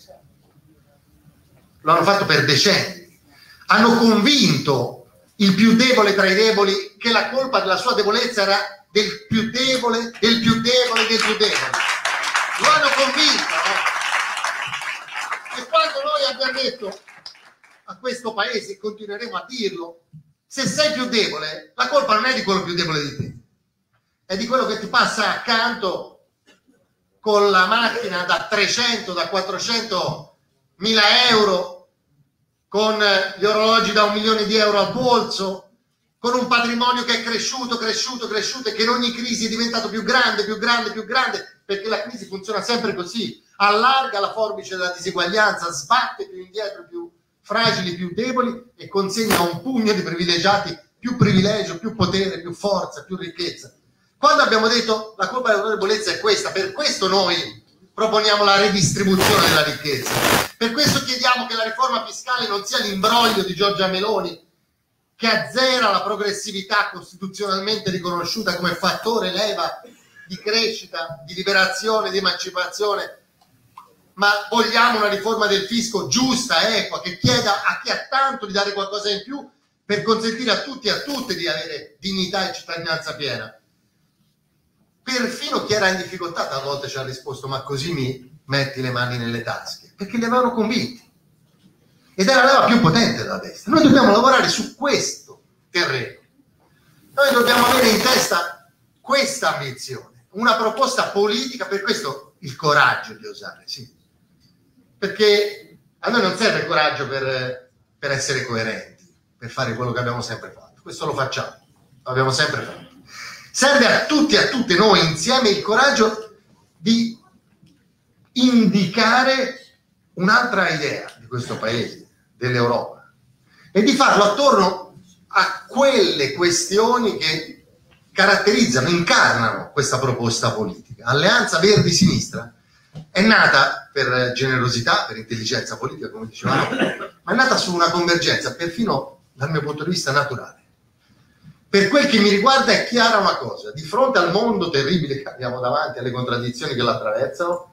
Lo hanno fatto per decenni. Hanno convinto il più debole tra i deboli che la colpa della sua debolezza era del più debole, del più debole, del più debole. Lo hanno convinto, no? E quando noi abbiamo detto a questo paese, continueremo a dirlo, se sei più debole, la colpa non è di quello più debole di te, è di quello che ti passa accanto con la macchina da trecento, da quattrocento mila euro con gli orologi da un milione di euro al polso, con un patrimonio che è cresciuto, cresciuto, cresciuto e che in ogni crisi è diventato più grande, più grande, più grande, perché la crisi funziona sempre così, allarga la forbice della diseguaglianza, sbatte più indietro, più fragili, più deboli e consegna a un pugno di privilegiati più privilegio, più potere, più forza, più ricchezza. Quando abbiamo detto la colpa della debolezza è questa, per questo noi proponiamo la redistribuzione della ricchezza, per questo chiediamo che la riforma fiscale non sia l'imbroglio di Giorgia Meloni, che azzera la progressività costituzionalmente riconosciuta come fattore leva di crescita, di liberazione, di emancipazione, ma vogliamo una riforma del fisco giusta, equa, che chieda a chi ha tanto di dare qualcosa in più per consentire a tutti e a tutte di avere dignità e cittadinanza piena. Perfino chi era in difficoltà a volte ci ha risposto: ma così mi metti le mani nelle tasche, perché li avevano convinti. Ed è la leva più potente della destra. Noi dobbiamo lavorare su questo terreno. Noi dobbiamo avere in testa questa ambizione, una proposta politica, per questo il coraggio di osare, sì. Perché a noi non serve il coraggio per, per essere coerenti, per fare quello che abbiamo sempre fatto. Questo lo facciamo, lo abbiamo sempre fatto. Serve a tutti e a tutte noi insieme il coraggio di indicare un'altra idea di questo paese, dell'Europa, e di farlo attorno a quelle questioni che caratterizzano, incarnano questa proposta politica. Alleanza Verdi-Sinistra è nata per generosità, per intelligenza politica, come dicevamo, ma è nata su una convergenza, perfino dal mio punto di vista naturale. Per quel che mi riguarda è chiara una cosa: di fronte al mondo terribile che abbiamo davanti, alle contraddizioni che lo attraversano,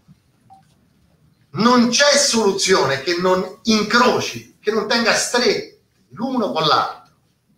non c'è soluzione che non incroci, che non tenga stretti l'uno con l'altro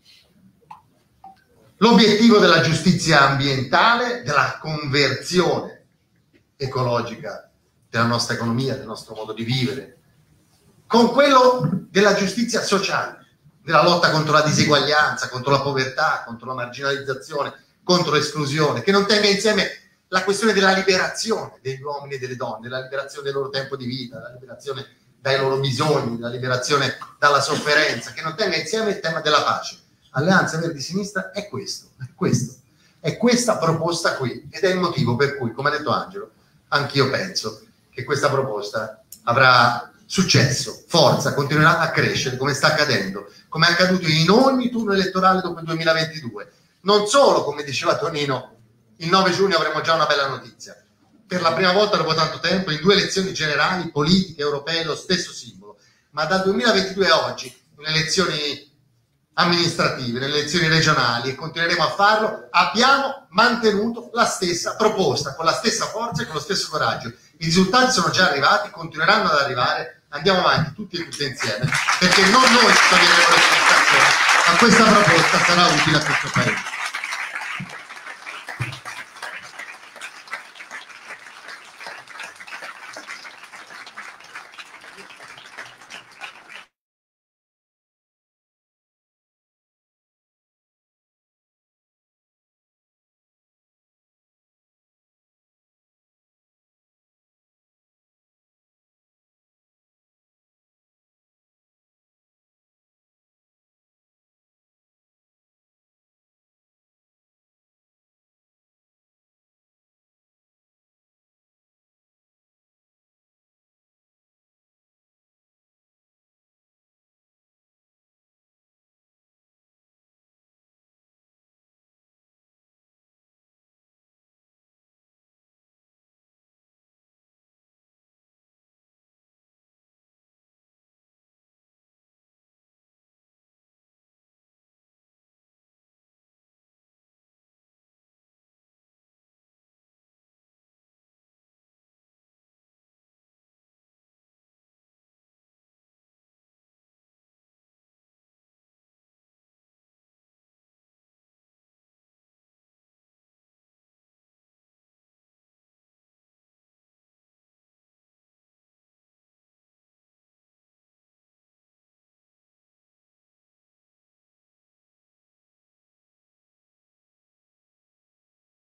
l'obiettivo della giustizia ambientale, della conversione ecologica della nostra economia, del nostro modo di vivere, con quello della giustizia sociale, della lotta contro la diseguaglianza, contro la povertà, contro la marginalizzazione, contro l'esclusione, che non tenga insieme la questione della liberazione degli uomini e delle donne, la liberazione del loro tempo di vita, la liberazione dai loro bisogni, la liberazione dalla sofferenza, che non tenga insieme il tema della pace. Alleanza Verdi-Sinistra è questo, è questo, è questa proposta qui, ed è il motivo per cui, come ha detto Angelo, anch'io penso che questa proposta avrà successo, forza, continuerà a crescere come sta accadendo, come è accaduto in ogni turno elettorale dopo il duemilaventidue. Non solo, come diceva Tonino, il nove giugno avremo già una bella notizia. Per la prima volta dopo tanto tempo, in due elezioni generali, politiche, europee, lo stesso simbolo. Ma dal duemilaventidue a oggi, in elezioni amministrative, nelle elezioni regionali, e continueremo a farlo, abbiamo mantenuto la stessa proposta, con la stessa forza e con lo stesso coraggio. I risultati sono già arrivati, continueranno ad arrivare, andiamo avanti tutti e tutte insieme, perché non noi ci toglieremo le soddisfazioni, ma questa proposta sarà utile a questo Paese.